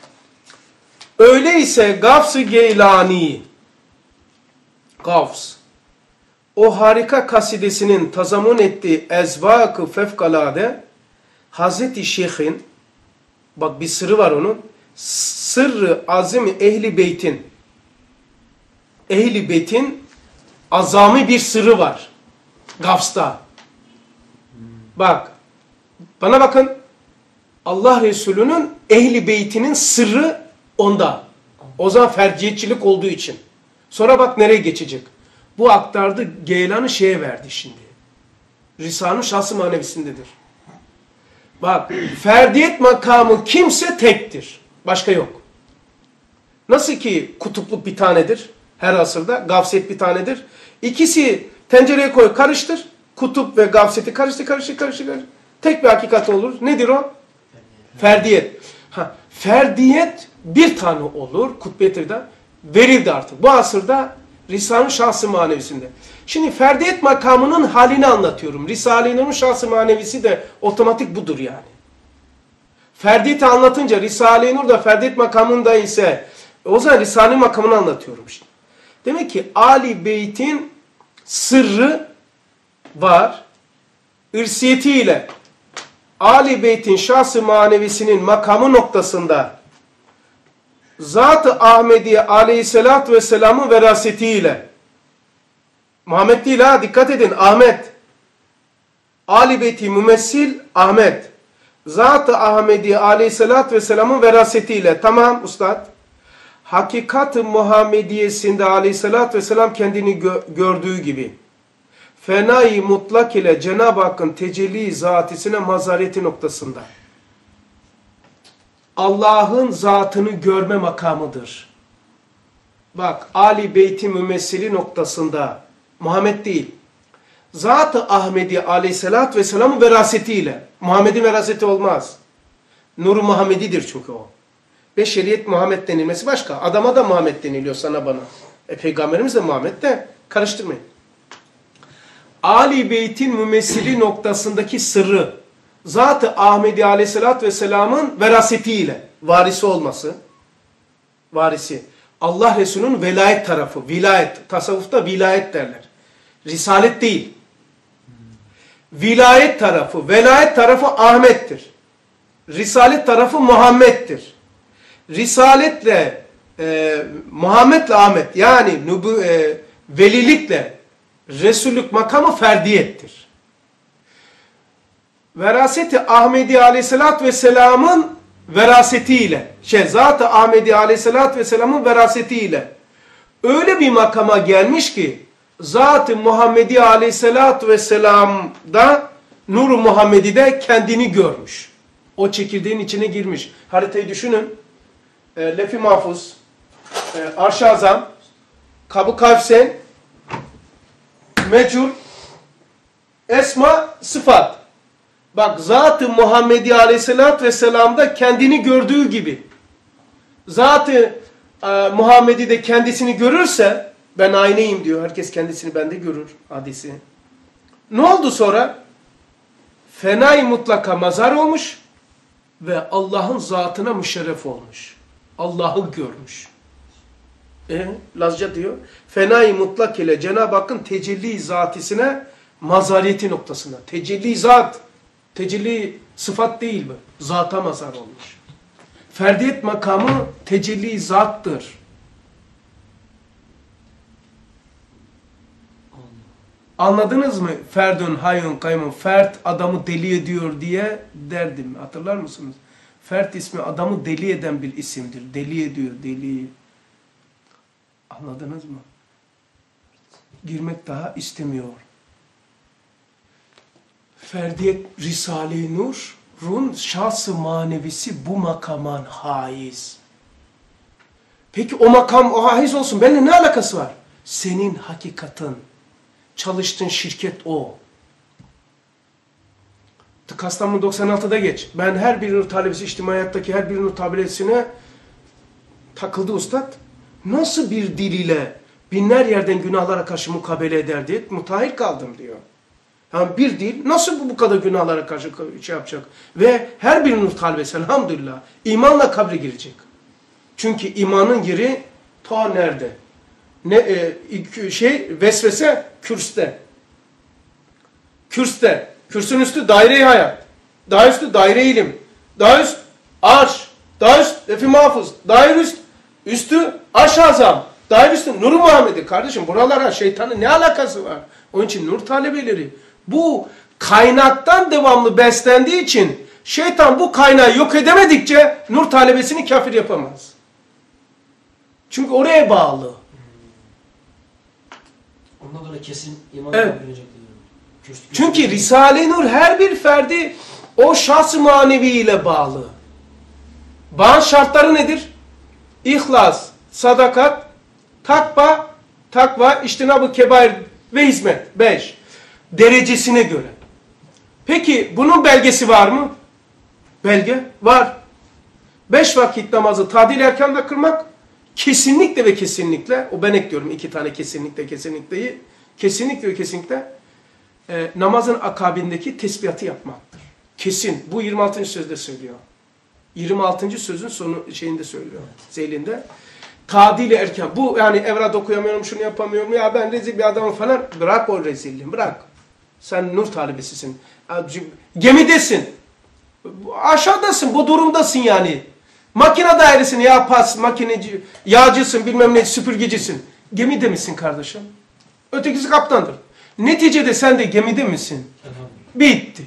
A: Öyleyse Gavs-ı Geylani, Gavs, o harika kasidesinin tazamun ettiği ezvak-ı fevkalade Hazreti Şeyh'in, bak bir sırrı var onun, sırrı azim ehli beytin, ehli beytin azami bir sırrı var Gavs'ta. Bak, bana bakın, Allah Resulü'nün ehli beytinin sırrı onda. O zaman ferdiyetçilik olduğu için. Sonra bak nereye geçecek. Bu aktardı, Geylan'ı şeye verdi şimdi. Risale-i Şahs-ı Manevisindedir. Bak, ferdiyet makamı kimse tektir. Başka yok. Nasıl ki kutupluk bir tanedir her asırda, gavsiyet bir tanedir. İkisi tencereye koy, karıştır. Kutup ve gavsiyeti karıştır. Tek bir hakikat olur. Nedir o? Ferdiyet. Ferdiyet bir tane olur. Kutbiyet'e de verildi artık. Bu asırda Risale-i Şahs-ı Manevisinde. Şimdi ferdiyet makamının halini anlatıyorum. Risale-i Nur'un Şahs-ı Manevisi de otomatik budur yani. Ferdiyeti anlatınca Risale-i Nur da ferdiyet makamında ise o zaman Risale-i makamını anlatıyorum şimdi. Demek ki Ali Beyt'in sırrı var. İrsiyetiyle Ali Beyt'in Şahs-ı Manevisinin makamı noktasında Zat-ı Ahmediye aleyhissalatü vesselamın verasetiyle Muhammed değil ha, dikkat edin, Ahmet. Ali Beyti mümessil Ahmet. Zat-ı Ahmediye aleyhissalatü vesselamın verasetiyle. Tamam ustad. Hakikat-ı Muhammediyesinde aleyhissalatü vesselam kendini gördüğü gibi. Fenai mutlak ile Cenab-ı Hakk'ın tecelli zatisine mazareti noktasında. Allah'ın zatını görme makamıdır. Bak, Ali Beyti mümessili noktasında, Muhammed değil, Zat-ı Ahmedi aleyhissalatü vesselamın verasetiyle, Muhammed'in veraseti olmaz. Nur-u Muhammedidir çünkü o. Beşeriyet Muhammed denilmesi başka. Adama da Muhammed deniliyor, sana bana. Peygamberimiz de Muhammed de, karıştırmayın. Ali Beyt'in mümessili noktasındaki sırrı, Zat-ı Ahmedi aleyhissalatü vesselamın verasetiyle, varisi olması, varisi. Allah Resulü'nün velayet tarafı, vilayet, tasavvufta vilayet derler. Risalet değil. Vilayet tarafı, velayet tarafı Ahmet'tir. Risalet tarafı Muhammed'dir. Risaletle, Muhammed'le Ahmet, yani velilikle Resullük makamı ferdiyettir. Veraseti Ahmedi aleyhissalatü vesselamın verasetiyle, Zat-ı Ahmedi aleyhissalatü vesselamın verasetiyle öyle bir makama gelmiş ki Zat-ı Muhammedi aleyhissalatü vesselam'da Nur-u Muhammedi'de kendini görmüş. O çekirdeğin içine girmiş. Haritayı düşünün. Lef-i Mahfuz, Arş-ı Azam, Kab-ı Kavsen, Mecul, Esma, Sıfat. Bak, Zat-ı Muhammedi aleyhissalatü vesselam'da kendini gördüğü gibi. Zat-ı Muhammedi de kendisini görürse, ben aynıyım diyor. Herkes kendisini bende görür hadisi. Ne oldu sonra? Fenai mutlaka mazar olmuş ve Allah'ın zatına müşerref olmuş. Allah'ı görmüş. Lazca diyor. Fenai mutlak ile Cenab-ı Hakk'ın tecelli zatisine mazariyeti noktasına. Tecelli zat, tecelli sıfat değil mi? Zata mazar olmuş. Ferdiyet makamı tecelli zattır. Anladınız mı? Ferdun, hayyun, kayyum. Fert adamı deli ediyor diye derdim. Hatırlar mısınız? Fert ismi adamı deli eden bir isimdir. Deli ediyor, deli. Anladınız mı? Girmek daha istemiyor. Ferdiyet Risale-i Nur, Ruhun şahsı manevisi bu makaman haiz. Peki o makam o haiz olsun. Benimle ne alakası var? Senin hakikatin. Çalıştığın şirket o. Kastamonu 96'da geç. Ben her bir nur talebesi, içtimaiyattaki her bir nur talebesine takıldı ustad. Nasıl bir dil ile binler yerden günahlara karşı mukabele ederdi? Mutahhir kaldım diyor. Yani bir dil nasıl bu kadar günahlara karşı şey yapacak? Ve her bir nur talebesi elhamdülillah imanla kabre girecek. Çünkü imanın yeri ta nerede? Vesvese kürste. Kürste. Kürsün üstü daire-i hayat. Daha üstü daire-i ilim. Daha üst arş. Daha üst lef-i mahfuz. Daha üstü arş-ı azam. Daha üstü Nur-u Muhammed'i. Kardeşim buralara şeytanın ne alakası var? Onun için nur talebeleri bu kaynaktan devamlı beslendiği için şeytan bu kaynağı yok edemedikçe nur talebesini kafir yapamaz. Çünkü oraya bağlı.
B: Ondan dolayı kesin iman yapabilecek.
A: Çünkü Risale-i Nur her bir ferdi o şahs-ı manevi ile bağlı. Bağın şartları nedir? İhlas, sadakat, takva, içtinab-ı kebair ve hizmet. 5. Derecesine göre. Peki bunun belgesi var mı? Belge var. 5 vakit namazı tadil erkanda kılmak kesinlikle ve kesinlikle, o ben ekliyorum 2 tane kesinlikleyi, kesinlikle ve kesinlikle namazın akabindeki tesbihatı yapmaktır. Kesin. Bu 26. sözde söylüyor. 26. sözün sonu şeyinde söylüyor. Zeylinde. Tadil erken. Bu yani evrat okuyamıyorum, şunu yapamıyorum. Ya ben rezil bir adamım falan. Bırak o rezilliği. Bırak. Sen nur talebesisin. Gemidesin. Aşağıdasın. Bu durumdasın yani. Makine dairesin. Ya pas, makineci, yağcısın, bilmem ne, süpürgecisin. Gemide misin kardeşim? Ötekisi kaptandır. Neticede sen de gemide misin? Bitti.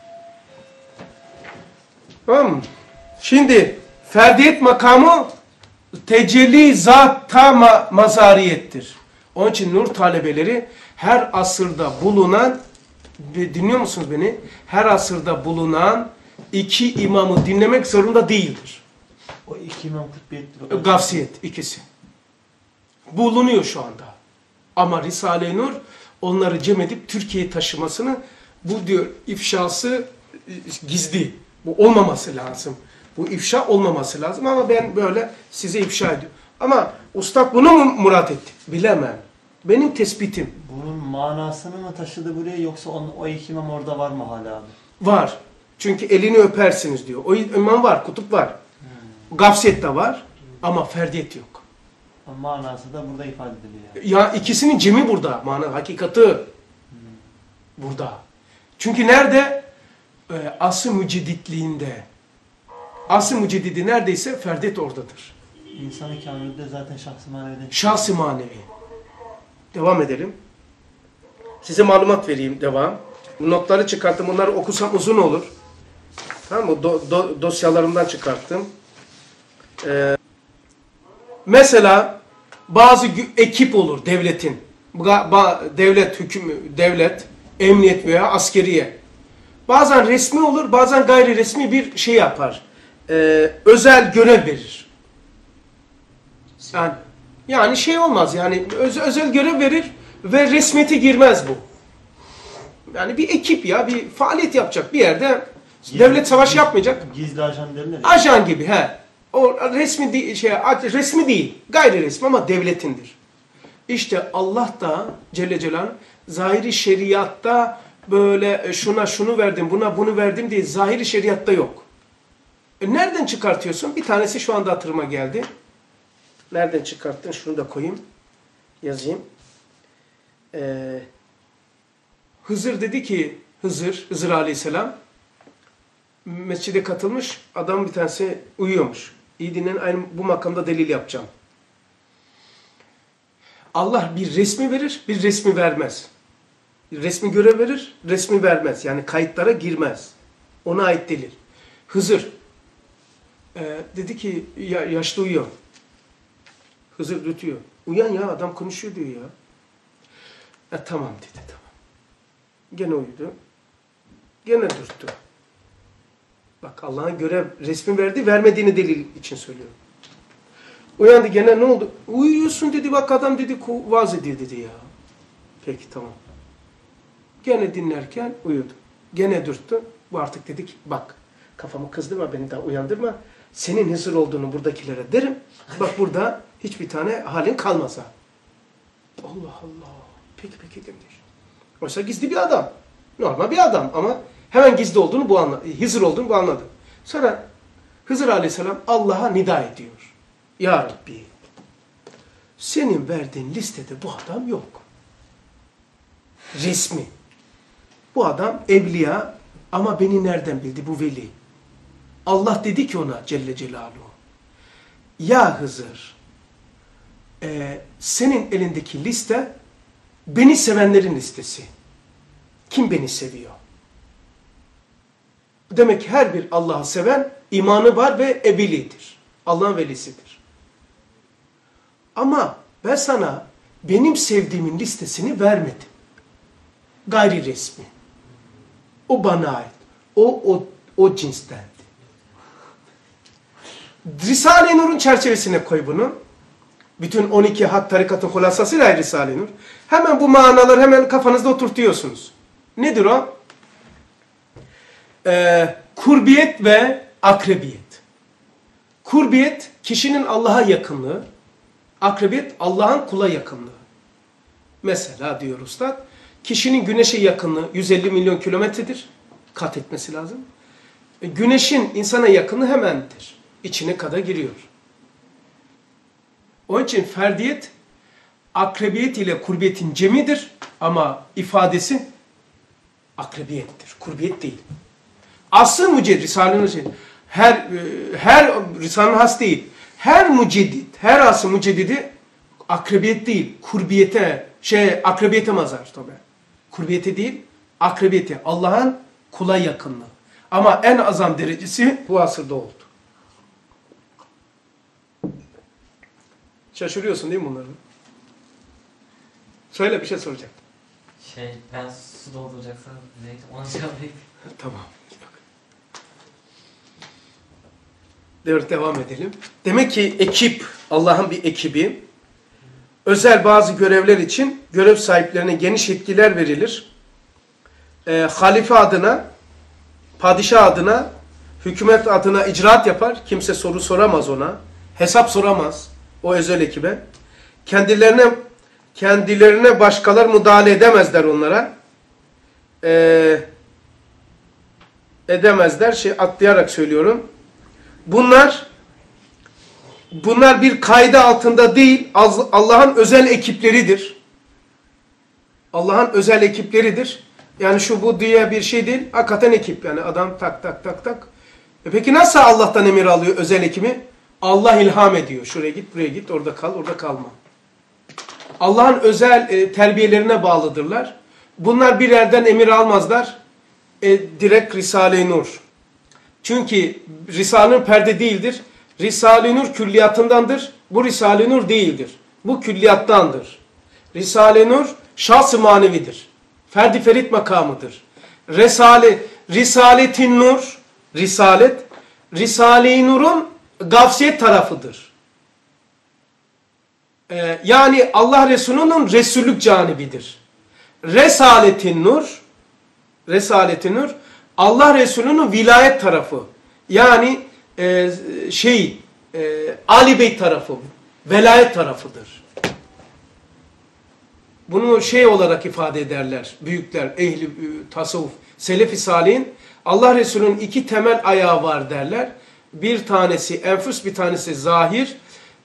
A: Tamam mı? Şimdi ferdiyet makamı tecelli zat-ta mazariyettir. Onun için nur talebeleri her asırda bulunan, dinliyor musunuz beni? Her asırda bulunan iki imamı dinlemek zorunda değildir.
C: O iki imam kutbiyettir.
A: Gavsiyet ikisi. Bulunuyor şu anda. Ama Risale-i Nur onları cem edip Türkiye'ye taşımasını, bu diyor ifşası gizli. Bu olmaması lazım. Bu ifşa olmaması lazım ama ben böyle size ifşa ediyorum. Ama ustad bunu mu murat etti? Bilemem. Benim tespitim.
C: Bunun manasını mı taşıdı buraya yoksa o iki imam orada var mı hala abi?
A: Var. Çünkü elini öpersiniz diyor. O imam var, kutup var. Gafsiyet de var ama ferdiyet yok.
C: Manası da burada ifade ediliyor.
A: Ya ikisinin cemi burada. Hakikati burada. Çünkü nerede? Asr-ı mücedditliğinde. Asr-ı müceddidi neredeyse ferdiyet oradadır.
C: İnsan-ı kamilde zaten şahs-ı maneviden.
A: Şahs-ı manevi. Devam edelim. Size malumat vereyim. Devam. Bu notları çıkarttım. Bunları okusam uzun olur. Tamam mı? Dosyalarımdan çıkarttım. Mesela bazı ekip olur devletin. Devlet, emniyet veya askeriye. Bazen resmi olur, bazen gayri resmi bir şey yapar. Özel görev verir. Yani şey olmaz yani özel görev verir ve resmiyete girmez bu. Yani bir ekip ya bir faaliyet yapacak bir yerde devlet savaşı yapmayacak.
C: Gizli ajan derler.
A: Ajan gibi he. O resmi resmi değil, gayri resmi ama devletindir. İşte Allah da Celle Celaluhu zahiri şeriatta böyle şuna şunu verdim, buna bunu verdim diye zahiri şeriatta yok. Nereden çıkartıyorsun? Bir tanesi şu anda hatırıma geldi. Nereden çıkarttın? Şunu da koyayım. Yazayım. Hızır dedi ki, Hızır Aleyhisselam mescide katılmış. Adam bir tanesi uyuyormuş. İyi dinleyin, aynı bu makamda delil yapacağım. Allah bir resmi verir, bir resmi vermez. Bir resmi görev verir, resmi vermez. Yani kayıtlara girmez. Ona ait delil. Hızır dedi ki, yaşlı uyuyor. Hızır dürtüyor. Uyan ya, adam konuşuyor diyor ya. Tamam dedi, tamam. Gene uyudu. Gene dürttü. Bak Allah'ın görev resmi verdi, vermediğini delil için söylüyorum. Uyandı gene ne oldu? Uyuyorsun dedi, bak adam dedi vaaz ediyor dedi ya. Peki tamam. Gene dinlerken uyudu. Gene dürttü. Bu artık dedi ki bak kafamı kızdırma, beni daha uyandırma. Senin Hızır olduğunu buradakilere derim. Bak burada hiçbir tane halin kalmasa. Allah Allah. Peki demiş. Oysa gizli bir adam. Normal bir adam ama hemen gizli olduğunu bu anladı. Hızır olduğunu bu anladı. Sonra Hızır Aleyhisselam Allah'a nida ediyor. Ya Rabbi, senin verdiğin listede bu adam yok. Resmi. Bu adam evliya ama beni nereden bildi bu veli? Allah dedi ki ona Celle Celaluhu, ya Hızır, senin elindeki liste beni sevenlerin listesi. Kim beni seviyor? Demek ki her bir Allah'ı seven imanı var ve ebelidir. Allah'ın velisidir. Ama ben sana benim sevdiğimin listesini vermedim. Gayri resmi. O bana ait. O cinstendi. Risale-i Nur'un çerçevesine koy bunu. Bütün 12 hak tarikatın hulasasıyla Risale-i Nur. Hemen bu manaları hemen kafanızda oturtuyorsunuz. Nedir o? Kurbiyet ve akrebiyet. Kurbiyet kişinin Allah'a yakınlığı. Akrebiyet Allah'ın kula yakınlığı. Mesela diyor Ustad, kişinin güneşe yakınlığı 150 milyon kilometredir. Kat etmesi lazım. Güneşin insana yakınlığı hemendir. İçine kadar giriyor. Onun için ferdiyet, akrebiyet ile kurbiyetin cemidir. Ama ifadesi akrebiyettir. Kurbiyet değil. Asıl müceddit, Risale-i her Risale-i Has değil. Her müceddit, her asıl müceddidi akrebiyet değil, kurbiyete, akrebiyete mazhar tabi. Kurbiyete değil, akrebiyete. Allah'ın kula yakınlığı. Ama en azam derecesi bu asırda oldu. Şaşırıyorsun değil mi bunları? Söyle, bir şey soracak.
D: Ben su dolduracaksan ona cevaplayayım.
A: Tamam. Evet, devam edelim. Demek ki ekip, Allah'ın bir ekibi, özel bazı görevler için görev sahiplerine geniş yetkiler verilir. Halife adına, padişah adına, hükümet adına icraat yapar. Kimse soru soramaz ona. Hesap soramaz o özel ekibe. Kendilerine başkalar müdahale edemezler onlara. Edemezler. Atlayarak söylüyorum. Bunlar bir kaide altında değil, Allah'ın özel ekipleridir. Allah'ın özel ekipleridir. Yani şu bu diye bir şey değil, hakikaten ekip. Yani adam tak. Peki nasıl Allah'tan emir alıyor özel ekibi? Allah ilham ediyor. Şuraya git, buraya git, orada kal, orada kalma. Allah'ın özel terbiyelerine bağlıdırlar. Bunlar bir yerden emir almazlar. Direkt Risale-i Nur. Çünkü Risale-i Nur perde değildir. Risale-i Nur külliyatındandır. Bu Risale-i Nur değildir. Bu külliyattandır. Risale-i Nur şahs-ı manevidir. Ferdi ferit makamıdır. Risaletin Nur, Risale-i Nur'un gavsiyet tarafıdır. Yani Allah Resulü'nün Resullük canibidir. Risaletin Nur, Allah Resulü'nün vilayet tarafı. Yani Ali Bey tarafı, velayet tarafıdır. Bunu olarak ifade ederler büyükler, ehli tasavvuf, selef-i salihin. Allah Resulü'nün iki temel ayağı var derler. Bir tanesi enfüs, bir tanesi zahir.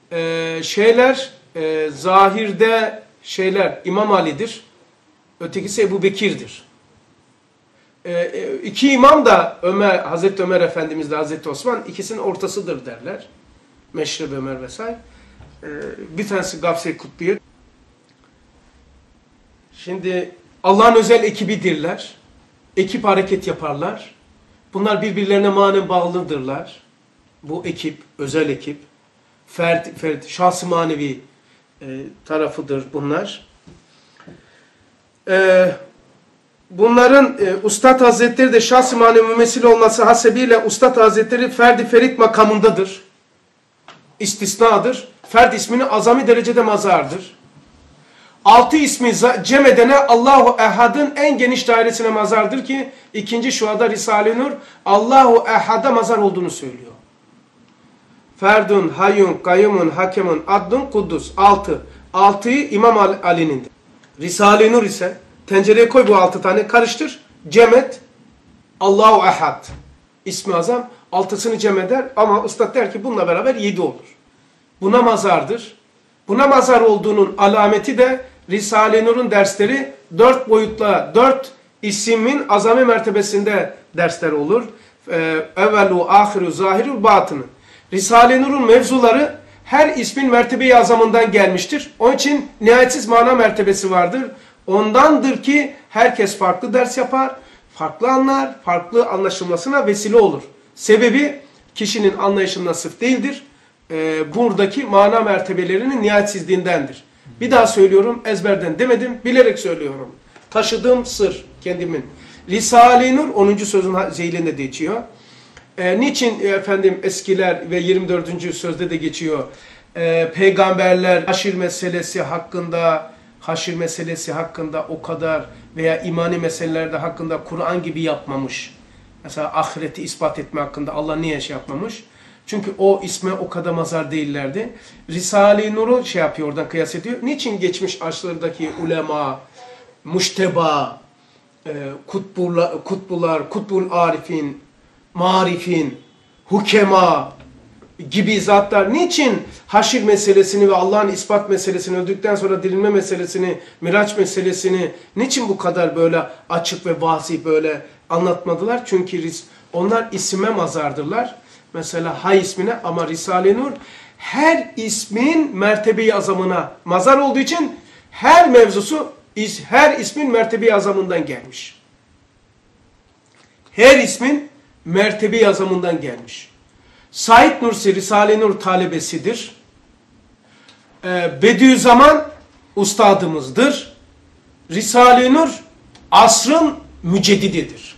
A: Zahirde İmam Ali'dir. Ötekisi Ebu Bekir'dir. İki imam da Hazreti Ömer Efendimiz de Hazreti Osman ikisinin ortasıdır derler. Meşreb Ömer vesaire. Bir tanesi Gavs-ı Kutbiye. Şimdi Allah'ın özel ekibidirler. Ekip hareket yaparlar. Bunlar birbirlerine manen bağlıdırlar. Bu ekip, özel ekip. Fert, şahs-ı manevi Bunların Üstad Hazretleri de şahs-ı manevi mümessil olması hasebiyle Üstad Hazretleri ferdi ferit makamındadır. İstisnadır. Ferd ismini azami derecede mazardır. 6 ismi cem edene Allahu Ehad'ın en geniş dairesine mazardır ki ikinci şuada Risale-i Nur Allahu Ehad'a mazar olduğunu söylüyor. Ferdun, hayyun, kayyumun, hakemun, addun, kuddus. 6. 6'yı İmam Ali'nindir. Risale-i Nur ise tencereye koy bu 6 tane karıştır. Cem et. Allahu Ehad. İsmi azam. 6'sını cem eder ama Üstad der ki bununla beraber 7 olur. Buna mazardır. Buna mazar olduğunun alameti de Risale-i Nur'un dersleri 4 boyutla 4 ismin azami mertebesinde dersler olur. Evvelu, ahiru, zahiru, batını. Risale-i Nur'un mevzuları her ismin mertebe-i azamından gelmiştir. Onun için nihayetsiz mana mertebesi vardır. Ondandır ki herkes farklı ders yapar, farklı anlar, farklı anlaşılmasına vesile olur. Sebebi kişinin anlayışından sırf değildir. Buradaki mana mertebelerinin nihayetsizliğindendir. Bir daha söylüyorum, ezberden demedim, bilerek söylüyorum. Taşıdığım sır kendimin. Risale-i Nur 10. sözün zeylinde geçiyor. Niçin efendim eskiler ve 24. sözde de geçiyor. Peygamberler haşir meselesi hakkında o kadar veya imani meselelerde hakkında Kur'an gibi yapmamış. Mesela ahireti ispat etme hakkında Allah niye şey yapmamış? Çünkü o isme o kadar mazar değillerdi. Risale-i Nur'u şey yapıyor, oradan kıyas ediyor. Niçin geçmiş asırlardaki ulema, muşteba, kutbular, kutbul arifin, marifin, hukema gibi zatlar niçin haşir meselesini ve Allah'ın ispat meselesini, öldükten sonra dirilme meselesini, miraç meselesini niçin bu kadar böyle açık ve vazih böyle anlatmadılar? Çünkü onlar isime mazardırlar. Mesela hay ismine ama Risale-i Nur her ismin mertebe-i azamına mazar olduğu için her mevzusu her ismin mertebe-i azamından gelmiş. Her ismin mertebe-i azamından gelmiş. Said Nursi Risale-i Nur talebesidir. Bediüzzaman ustadımızdır. Risale-i Nur asrın müceddididir.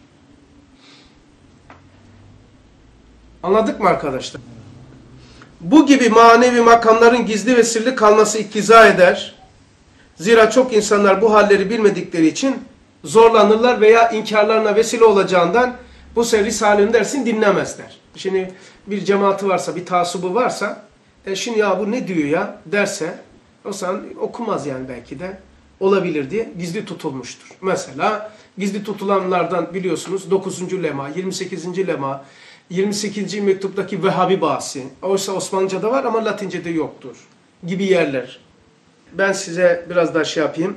A: Anladık mı arkadaşlar? Bu gibi manevi makamların gizli ve sırlı kalması iktiza eder. Zira çok insanlar bu halleri bilmedikleri için zorlanırlar veya inkarlarına vesile olacağından bu sefer Risale'nin dersini dinlemezler. Şimdi bir cemaati varsa, bir taassubu varsa, şimdi ya bu ne diyor ya derse, o zaman okumaz yani belki de olabilir diye gizli tutulmuştur. Mesela gizli tutulanlardan biliyorsunuz 9. lema, 28. lema, 28. mektuptaki Vehhabi bahsi. Oysa Osmanlıca'da var ama Latince'de yoktur. Gibi yerler. Ben size biraz daha şey yapayım.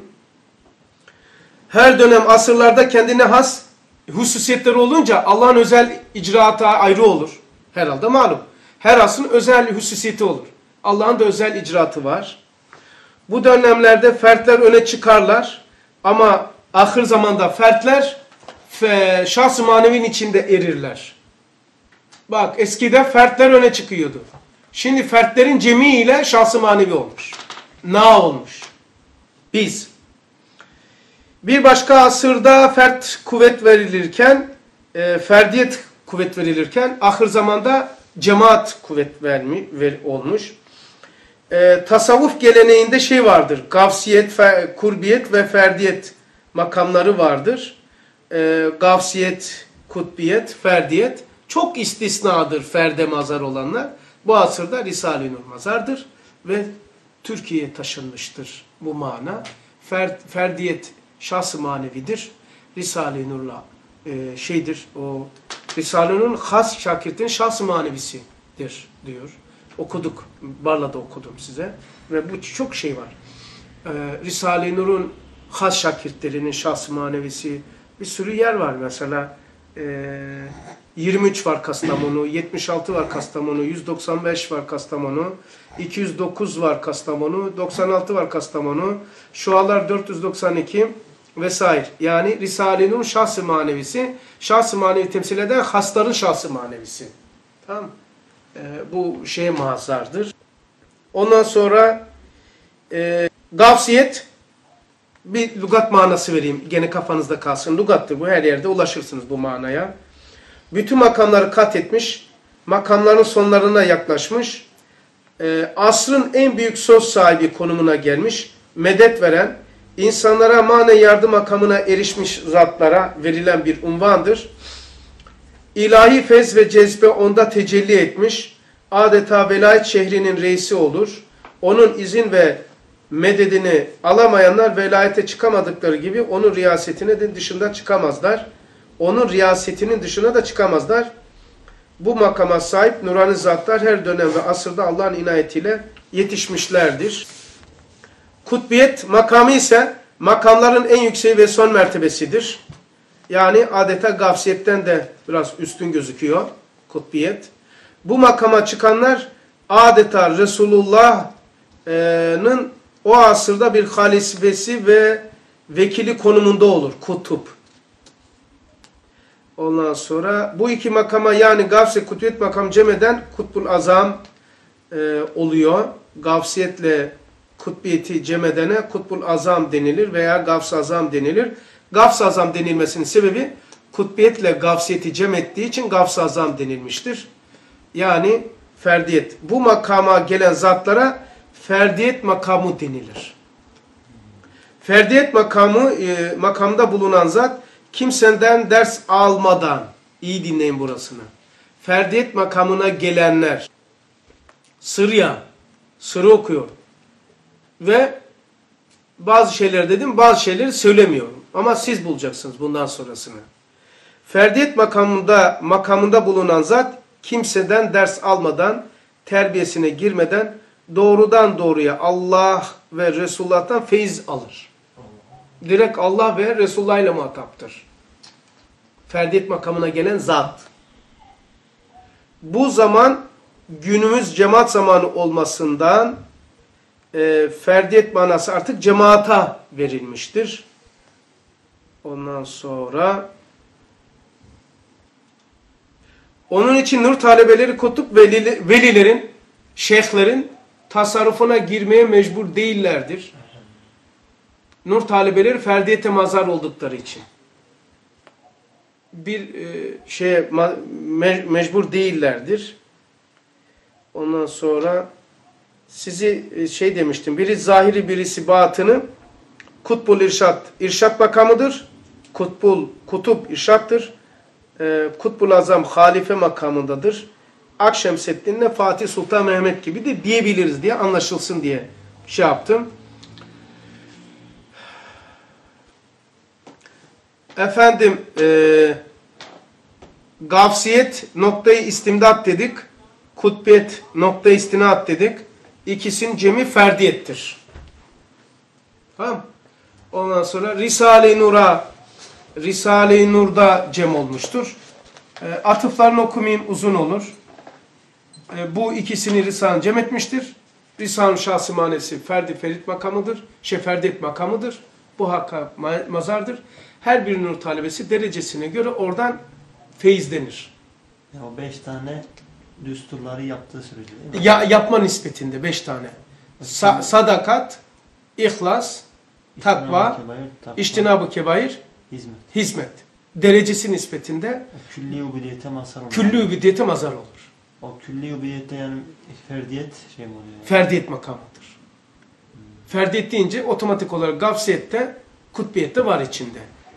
A: Her dönem asırlarda kendine has hususiyetleri olunca Allah'ın özel icraatı ayrı olur. Herhalde malum. Her asrın özel hususiyeti olur. Allah'ın da özel icraatı var. Bu dönemlerde fertler öne çıkarlar. Ama ahir zamanda fertler şahs-ı manevinin içinde erirler. Bak eskide fertler öne çıkıyordu. Şimdi fertlerin cemiyle şahs-ı manevi olmuş. Na olmuş. Biz. Bir başka asırda fert kuvvet verilirken, ferdiyet kuvvet verilirken, ahir zamanda cemaat kuvvet olmuş. Tasavvuf geleneğinde şey vardır. Gavsiyet, kurbiyet ve ferdiyet makamları vardır. Gavsiyet, kutbiyet, ferdiyet. Çok istisnadır ferde mazar olanlar. Bu asırda Risale-i Nur mazardır ve Türkiye'ye taşınmıştır bu mana. Ferdiyet şahs-ı manevidir. Risale-i Nur'la o Risale-i Nur'un has şakirtin şahs-ı manevisidir diyor. Okuduk. Barla'da okudum size. Ve bu çok şey var. Risale-i Nur'un has şakirtlerinin şahs-ı manevisi bir sürü yer var mesela. 23 var Kastamonu, 76 var Kastamonu, 195 var Kastamonu, 209 var Kastamonu, 96 var Kastamonu, şualar 492 vesaire. Yani Risale-i Nur şahs-ı manevisi, şahs-ı manevi temsil eden hasların şahs-ı manevisi. Tamam. Bu şeye mazardır. Ondan sonra gavsiyet Bir lügat manası vereyim. Gene kafanızda kalsın. Lügattır bu. Her yerde ulaşırsınız bu manaya. Bütün makamları kat etmiş. Makamların sonlarına yaklaşmış. Asrın en büyük söz sahibi konumuna gelmiş. Medet veren, insanlara manen yardım makamına erişmiş zatlara verilen bir unvandır. İlahi fez ve cezbe onda tecelli etmiş. Adeta velayet şehrinin reisi olur. Onun izin ve mededini alamayanlar velayete çıkamadıkları gibi onun riyasetine de dışında çıkamazlar. Onun riyasetinin dışına da çıkamazlar. Bu makama sahip nurani zatlar her dönem ve asırda Allah'ın inayetiyle yetişmişlerdir. Kutbiyet makamı ise makamların en yükseği ve son mertebesidir. Yani adeta gavsiyetten de biraz üstün gözüküyor kutbiyet. Bu makama çıkanlar adeta Resulullah'ın o asırda bir halifesi ve vekili konumunda olur. Kutup. Ondan sonra bu iki makama yani gavs-ı kutbiyet makam cem eden kutbul azam oluyor. Gavsiyetle kutbiyeti cem edene kutbul azam denilir veya gavs-ı azam denilir. Gavs-ı azam denilmesinin sebebi kutbiyetle gavsiyeti cem ettiği için gavs-ı azam denilmiştir. Yani ferdiyet. Bu makama gelen zatlara ferdiyet makamı denilir. Ferdiyet makamı makamda bulunan zat kimseden ders almadan, iyi dinleyin burasını. Ferdiyet makamına gelenler sırrı okuyor. Ve bazı şeyler dedim, bazı şeyleri söylemiyorum. Ama siz bulacaksınız bundan sonrasını. Ferdiyet makamında bulunan zat kimseden ders almadan, terbiyesine girmeden doğrudan doğruya Allah ve Resulullah'tan feyiz alır. Direkt Allah ve Resulullah ile muhataptır. Ferdiyet makamına gelen zat. Bu zaman günümüz cemaat zamanı olmasından ferdiyet manası artık cemaata verilmiştir. Ondan sonra onun için nur talebeleri kutup velilerin, şeyhlerin tasarrufuna girmeye mecbur değillerdir. Nur talebeleri ferdiyete mazhar oldukları için. Bir mecbur değillerdir. Ondan sonra sizi demiştim. Biri zahiri, birisi batını. Kutbul irşat, irşat makamıdır. Kutup irşattır. Kutbul azam halife makamındadır. Akşemseddin'le Fatih Sultan Mehmet gibi de diyebiliriz diye anlaşılsın diye şey yaptım. Efendim gavsiyet noktayı istimdat dedik. Kutbiyet noktayı istinat dedik. İkisinin cemi ferdiyettir. Tamam. Ondan sonra Risale-i Nur'da cem olmuştur. Atıflarını okumayayım, uzun olur. Bu ikisini Risale cem etmiştir. Risale-i Şahs-ı manesi ferdi ferit makamıdır. Ferdiyet makamıdır. Bu hakka mazardır. Her bir nur talebesi derecesine göre oradan feyizlenir.
C: Ya o 5 tane düsturları yaptığı sürece değil mi?
A: Yapma nispetinde 5 tane. Sadakat, ihlas, takva, içtinab-ı kebair, hizmet. Derecesi nispetinde
C: külli ubudiyete mazhar olur.
A: Külli ubudiyete mazhar olur.
C: O külli ubudiyette yani ferdiyet şey mi oluyor? Yani?
A: Ferdiyet makamıdır. Ferdiyet deyince otomatik olarak gavsiyette, kutbiyette var içinde.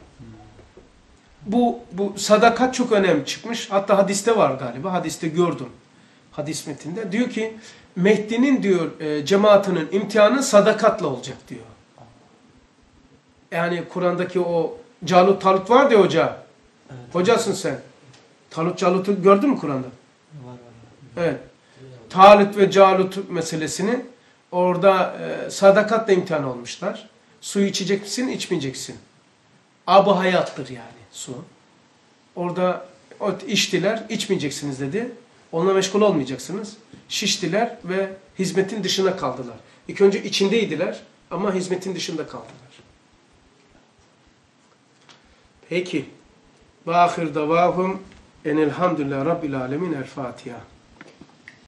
A: Bu sadakat çok önemli çıkmış. Hatta hadiste var galiba. Hadiste gördüm. Hadis metinde. Diyor ki Mehdi'nin diyor cemaatinin imtihanı sadakatla olacak diyor. Yani Kur'an'daki o Talut var diyor hoca.
C: Evet.
A: Hocasın sen. Calut'u gördün mü Kur'an'da?
C: Var.
A: Evet. Talut ve Calut meselesini orada sadakatla imtihan olmuşlar. Suyu içecek misin, içmeyeceksin. Ab-ı hayattır yani su. Orada içtiler, içmeyeceksiniz dedi. Onunla meşgul olmayacaksınız. Şiştiler ve hizmetin dışına kaldılar. İlk önce içindeydiler ama hizmetin dışında kaldılar. Peki. Ve ahir davahum enelhamdülillah Rabbil alemin. El Fatiha.